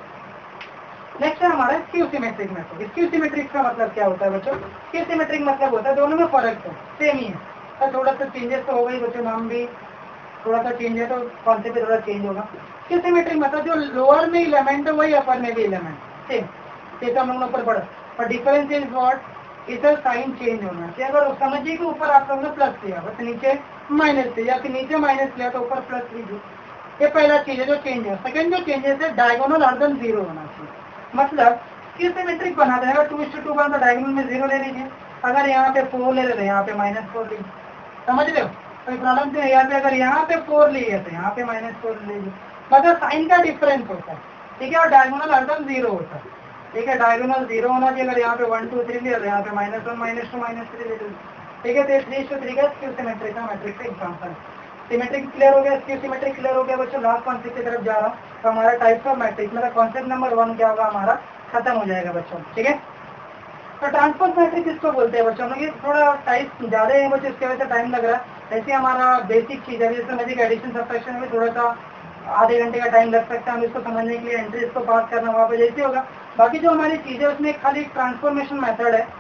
[SPEAKER 1] नेक्स्ट है हमारा skew symmetric matrix. Skew symmetric का मतलब क्या होता है बच्चों, स्क्यू सिमेट्रिक मतलब होता है दोनों में फर्क है, सेम ही है, तो थोड़ा सा चेंजेस तो होगा ही बच्चों, नाम भी थोड़ा सा चेंज है तो कॉन्सेप्ट भी थोड़ा चेंज होगा। स्क्यू सिमेट्रिक मतलब जो लोअर में एलिमेंट है वही अपर में भी एलिमेंट सेम, जैसे हम लोग ऊपर पढ़ा, पर डिफरेंस इज व्हाट, इधर साइन चेंज होना चाहिए। अगर समझिए कि ऊपर आप लोगों ने प्लस लिया बस नीचे माइनस लिया, फिर नीचे माइनस लिया तो ऊपर प्लस लीजिए, ये पहला चीज है जो चेंज है। सेकंड जो चेंजेस है, डायगोनल हरदम जीरो होना चाहिए। मतलब स्क्यू सिमेट्रिक बना देगा, टू इस टू टू बना तो डायगोनल में जीरो ले लीजिए, अगर यहाँ पे फोर ले रहे यहाँ पे माइनस फोर लीजिए, समझ रहे हो, कोई प्रॉब्लम नहीं है। यहाँ पे अगर यहाँ पे फोर लिए तो यहाँ पे माइनस फोर लीजिए, मतलब साइन का डिफरेंस होता है, ठीक है। और डायगोनल हरदम जीरो होता है, ठीक है। डायगोनल जीरो होना चाहिए, अगर यहाँ पे वन टू थ्री लिया तो यहाँ पे minus one minus two minus three ले लीजिए, ठीक है। तो थ्री टू थ्री का स्क्यू सिमेट्रिक का मैट्रिक्स का एग्जाम्पल है। सिमेट्रिक क्लियर हो गया, स्क्यू सिमेट्रिक क्लियर हो गया बच्चों। लास्ट कॉन्सेप्ट की तरफ जा रहा हूँ, तो हमारा टाइप्स ऑफ मैट्रिक्स मतलब कॉन्सेप्ट नंबर वन क्या होगा हमारा, खत्म हो जाएगा बच्चों, ठीक है। तो ट्रांसपोज मैट्रिक्स इसको बोलते हैं बच्चों, ये थोड़ा टाइप ज्यादा है बच्चों, इसकी वजह से टाइम लग रहा है। ऐसे हमारा बेसिक चीज है, जैसे मैजिक एडिशन सब्ट्रैक्शन में थोड़ा सा आधे घंटे का टाइम लग सकता है हम इसको समझने के लिए, एंट्री इसको पास करना वहाँ पे जैसे होगा। बाकी जो हमारी चीजें उसमें खाली ट्रांसफॉर्मेशन मेथड है,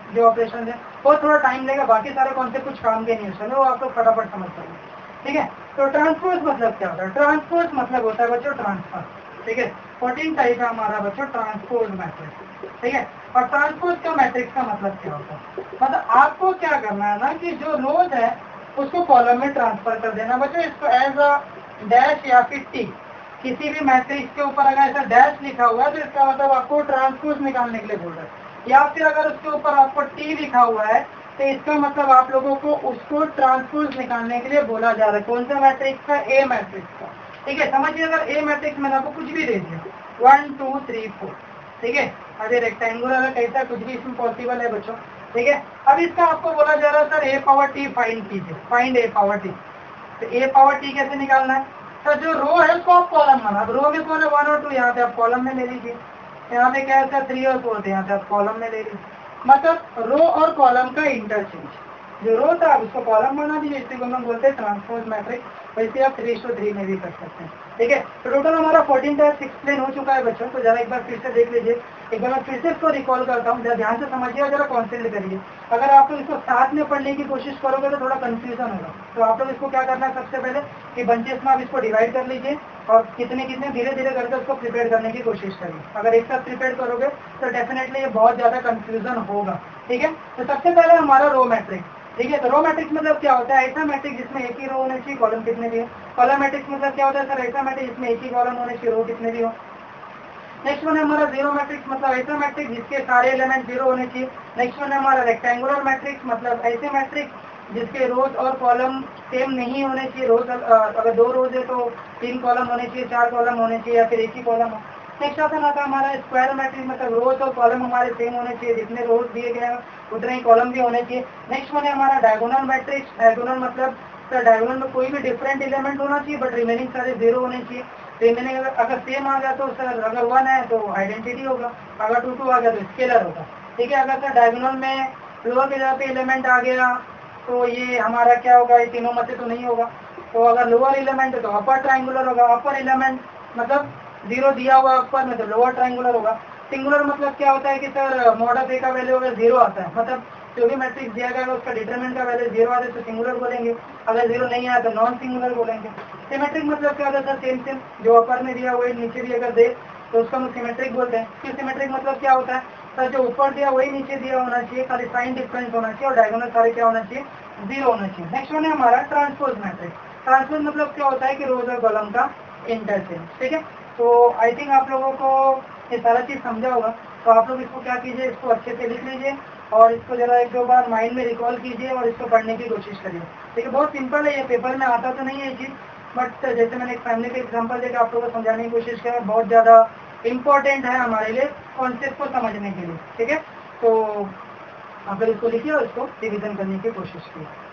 [SPEAKER 1] जो ऑपरेशन है वो थोड़ा टाइम लेगा, बाकी सारे कॉन्सेप्ट कुछ काम के नहीं है, वो आप लोग फटाफट समझ पाएंगे। ठीक है, तो ट्रांसपोज मतलब क्या होता है? ट्रांसपोज मतलब होता है बच्चों ट्रांसफर। ठीक है, फोर्टीन टाइप है हमारा बच्चों ट्रांसपोज मैट्रिक्स। ठीक है, और ट्रांसपोज का मैट्रिक्स का मतलब क्या होता है? मतलब आपको क्या करना है ना कि जो रोज है उसको कॉलम में ट्रांसफर कर देना बच्चों। इसको एज अ डैश या फिर टी, किसी भी मैट्रिक्स के ऊपर अगर ऐसा डैश लिखा हुआ है तो इसका मतलब आपको ट्रांसपोज निकालने के लिए बोल रहा है, या फिर अगर उसके ऊपर आपको टी लिखा हुआ है तो इसका मतलब आप लोगों को उसको ट्रांसपोज निकालने के लिए बोला जा रहा है। कौन सा मैट्रिक्स का? ए मैट्रिक्स का। ठीक है, समझिए अगर ए मैट्रिक्स में आपको कुछ भी दे दिया, वन टू थ्री फोर, ठीक है, अरे रेक्टेंगुलर है कैसा, कुछ भी इसमें पॉसिबल है बच्चों। ठीक है, अब इसका आपको बोला जा रहा है sir A power T find कीजिए, फाइंड ए पावर टी। तो ए पावर टी कैसे निकालना है? सर जो रो है उसको आप कॉलम माना, अब रो में कौन है? वन और टू, यहाँ पे आप कॉलम में ले लीजिए। यहाँ पे क्या है सर? थ्री और फोर, यहाँ पे आप कॉलम में ले लीजिए। मतलब रो और कॉलम का इंटरचेंज, जो रो था आप उसको कॉलम बना दीजिए, इसी को हम बोलते हैं ट्रांसपोज मैट्रिक्स। वैसे आप थ्री टू थ्री में भी कर सकते हैं। ठीक है, तो टोटल हमारा फोर्टीन टाइप्स एक्सप्लेन हो चुका है बच्चों, तो जरा एक बार फिर से देख लीजिए। एक बार मैं फिर से इसको रिकॉल करता हूँ, जरा ध्यान से समझिए और जरा कॉन्सेंट्रेट करिए। अगर आप लोग इसको साथ में पढ़ने की कोशिश करोगे तो थोड़ा कंफ्यूजन होगा। तो आप लोग इसको क्या करना है, सबसे पहले कि बंचेस में आप इसको डिवाइड कर लीजिए और कितने कितने धीरे धीरे करके उसको प्रिपेयर करने की कोशिश करिए। अगर एक साथ प्रिपेयर करोगे तो डेफिनेटली ये बहुत ज्यादा कंफ्यूजन होगा। ठीक है, तो सबसे पहले हमारा रो मैट्रिक्स। ठीक है, तो रो मैट्रिक्स मतलब क्या होता है? ऐसा मैट्रिक्स जिसमें एक ही रो होने चाहिए, कॉलम कितने भी हो। कॉलम मैट्रिक्स मतलब क्या होता है सर? ऐसा मैट्रिक्स जिसमें एक ही कॉलम होने चाहिए, रो कितने भी हो। नेक्स्ट वन है हमारा जीरो मैट्रिक्स, मतलब ऐसा मैट्रिक्स जिसके सारे एलिमेंट जीरो होने चाहिए। नेक्स्ट वन है हमारा रेक्टेंगुलर मैट्रिक्स, मतलब ऐसे मैट्रिक्स जिसके रोज और कॉलम सेम नहीं होने चाहिए। रोज अगर दो रोज है तो तीन कॉलम होने चाहिए, चार कॉलम होने चाहिए, या फिर एक ही कॉलम हो। नेक्स्ट आता आता हमारा स्क्वायर मैट्रिक्स, मतलब रोज और कॉलम हमारे सेम होने चाहिए, जितने रोज दिए गए हैं उतने ही कॉलम भी होने चाहिए। नेक्स्ट वन है हमारा डायगोनल मैट्रिक्स। डायगोनल मतलब सर डायगोनल में कोई भी डिफरेंट एलिमेंट होना चाहिए बट रिमेनिंग सारे जीरो होने चाहिए। रिमेनिंग अगर अगर सेम आ गया तो सर, अगर वन है तो आइडेंटिटी होगा, अगर टू टू आ गया तो स्केलर होगा। ठीक है, अगर सर डायगोनल में लोअर के जगह पे एलिमेंट आ गया तो ये हमारा क्या होगा? ये तीनों में से तो नहीं होगा। तो अगर लोअर एलिमेंट है तो अपर ट्राइंगुलर होगा। अपर एलिमेंट मतलब जीरो दिया हुआ अपर में तो लोअर ट्राइंगुलर होगा। सिंगुलर मतलब क्या होता है कि सर मॉड ऑफ ए का वैल्यू अगर जीरो आता है, मतलब जो भी मैट्रिक्स दिया गया उसका डिटरमिनेंट का वैल्यू जीरो आता है तो सिंगुलर बोलेंगे, अगर जीरो नहीं आया तो नॉन सिंगुलर बोलेंगे। सिमेट्रिक मतलब क्या होता है? सेम सेम जो अपर में दिया वही नीचे भी अगर दे तो उसका हम सिमेट्रिक बोलते हैं। फिर सिमेट्रिक मतलब क्या होता है? सर जो ऊपर दिया वही नीचे दिया होना चाहिए, खाली साइन डिफरेंस होना चाहिए और डायगोनल सारे क्या होना चाहिए? जीरो होना चाहिए। नेक्स्ट वन है हमारा ट्रांसपोज मैट्रिक्स। ट्रांसपोज मतलब क्या होता है कि रोज और कॉलम का इंटरचेंज। ठीक है, तो आई थिंक आप लोगों को ये सारा चीज समझा होगा। तो आप लोग इसको क्या कीजिए, इसको अच्छे से लिख लीजिए और इसको जरा एक दो बार माइंड में रिकॉल कीजिए और इसको पढ़ने की कोशिश करिए। ठीक है, बहुत सिंपल है, ये पेपर में आता तो नहीं है ये चीज, बट जैसे मैंने एक फैमिली के एग्जांपल देकर आप लोगों को समझाने की कोशिश किया, बहुत ज्यादा इंपॉर्टेंट है हमारे लिए कॉन्सेप्ट को समझने के लिए। ठीक है, तो अगर इसको लिखिए और इसको रिविजन करने की कोशिश कीजिए।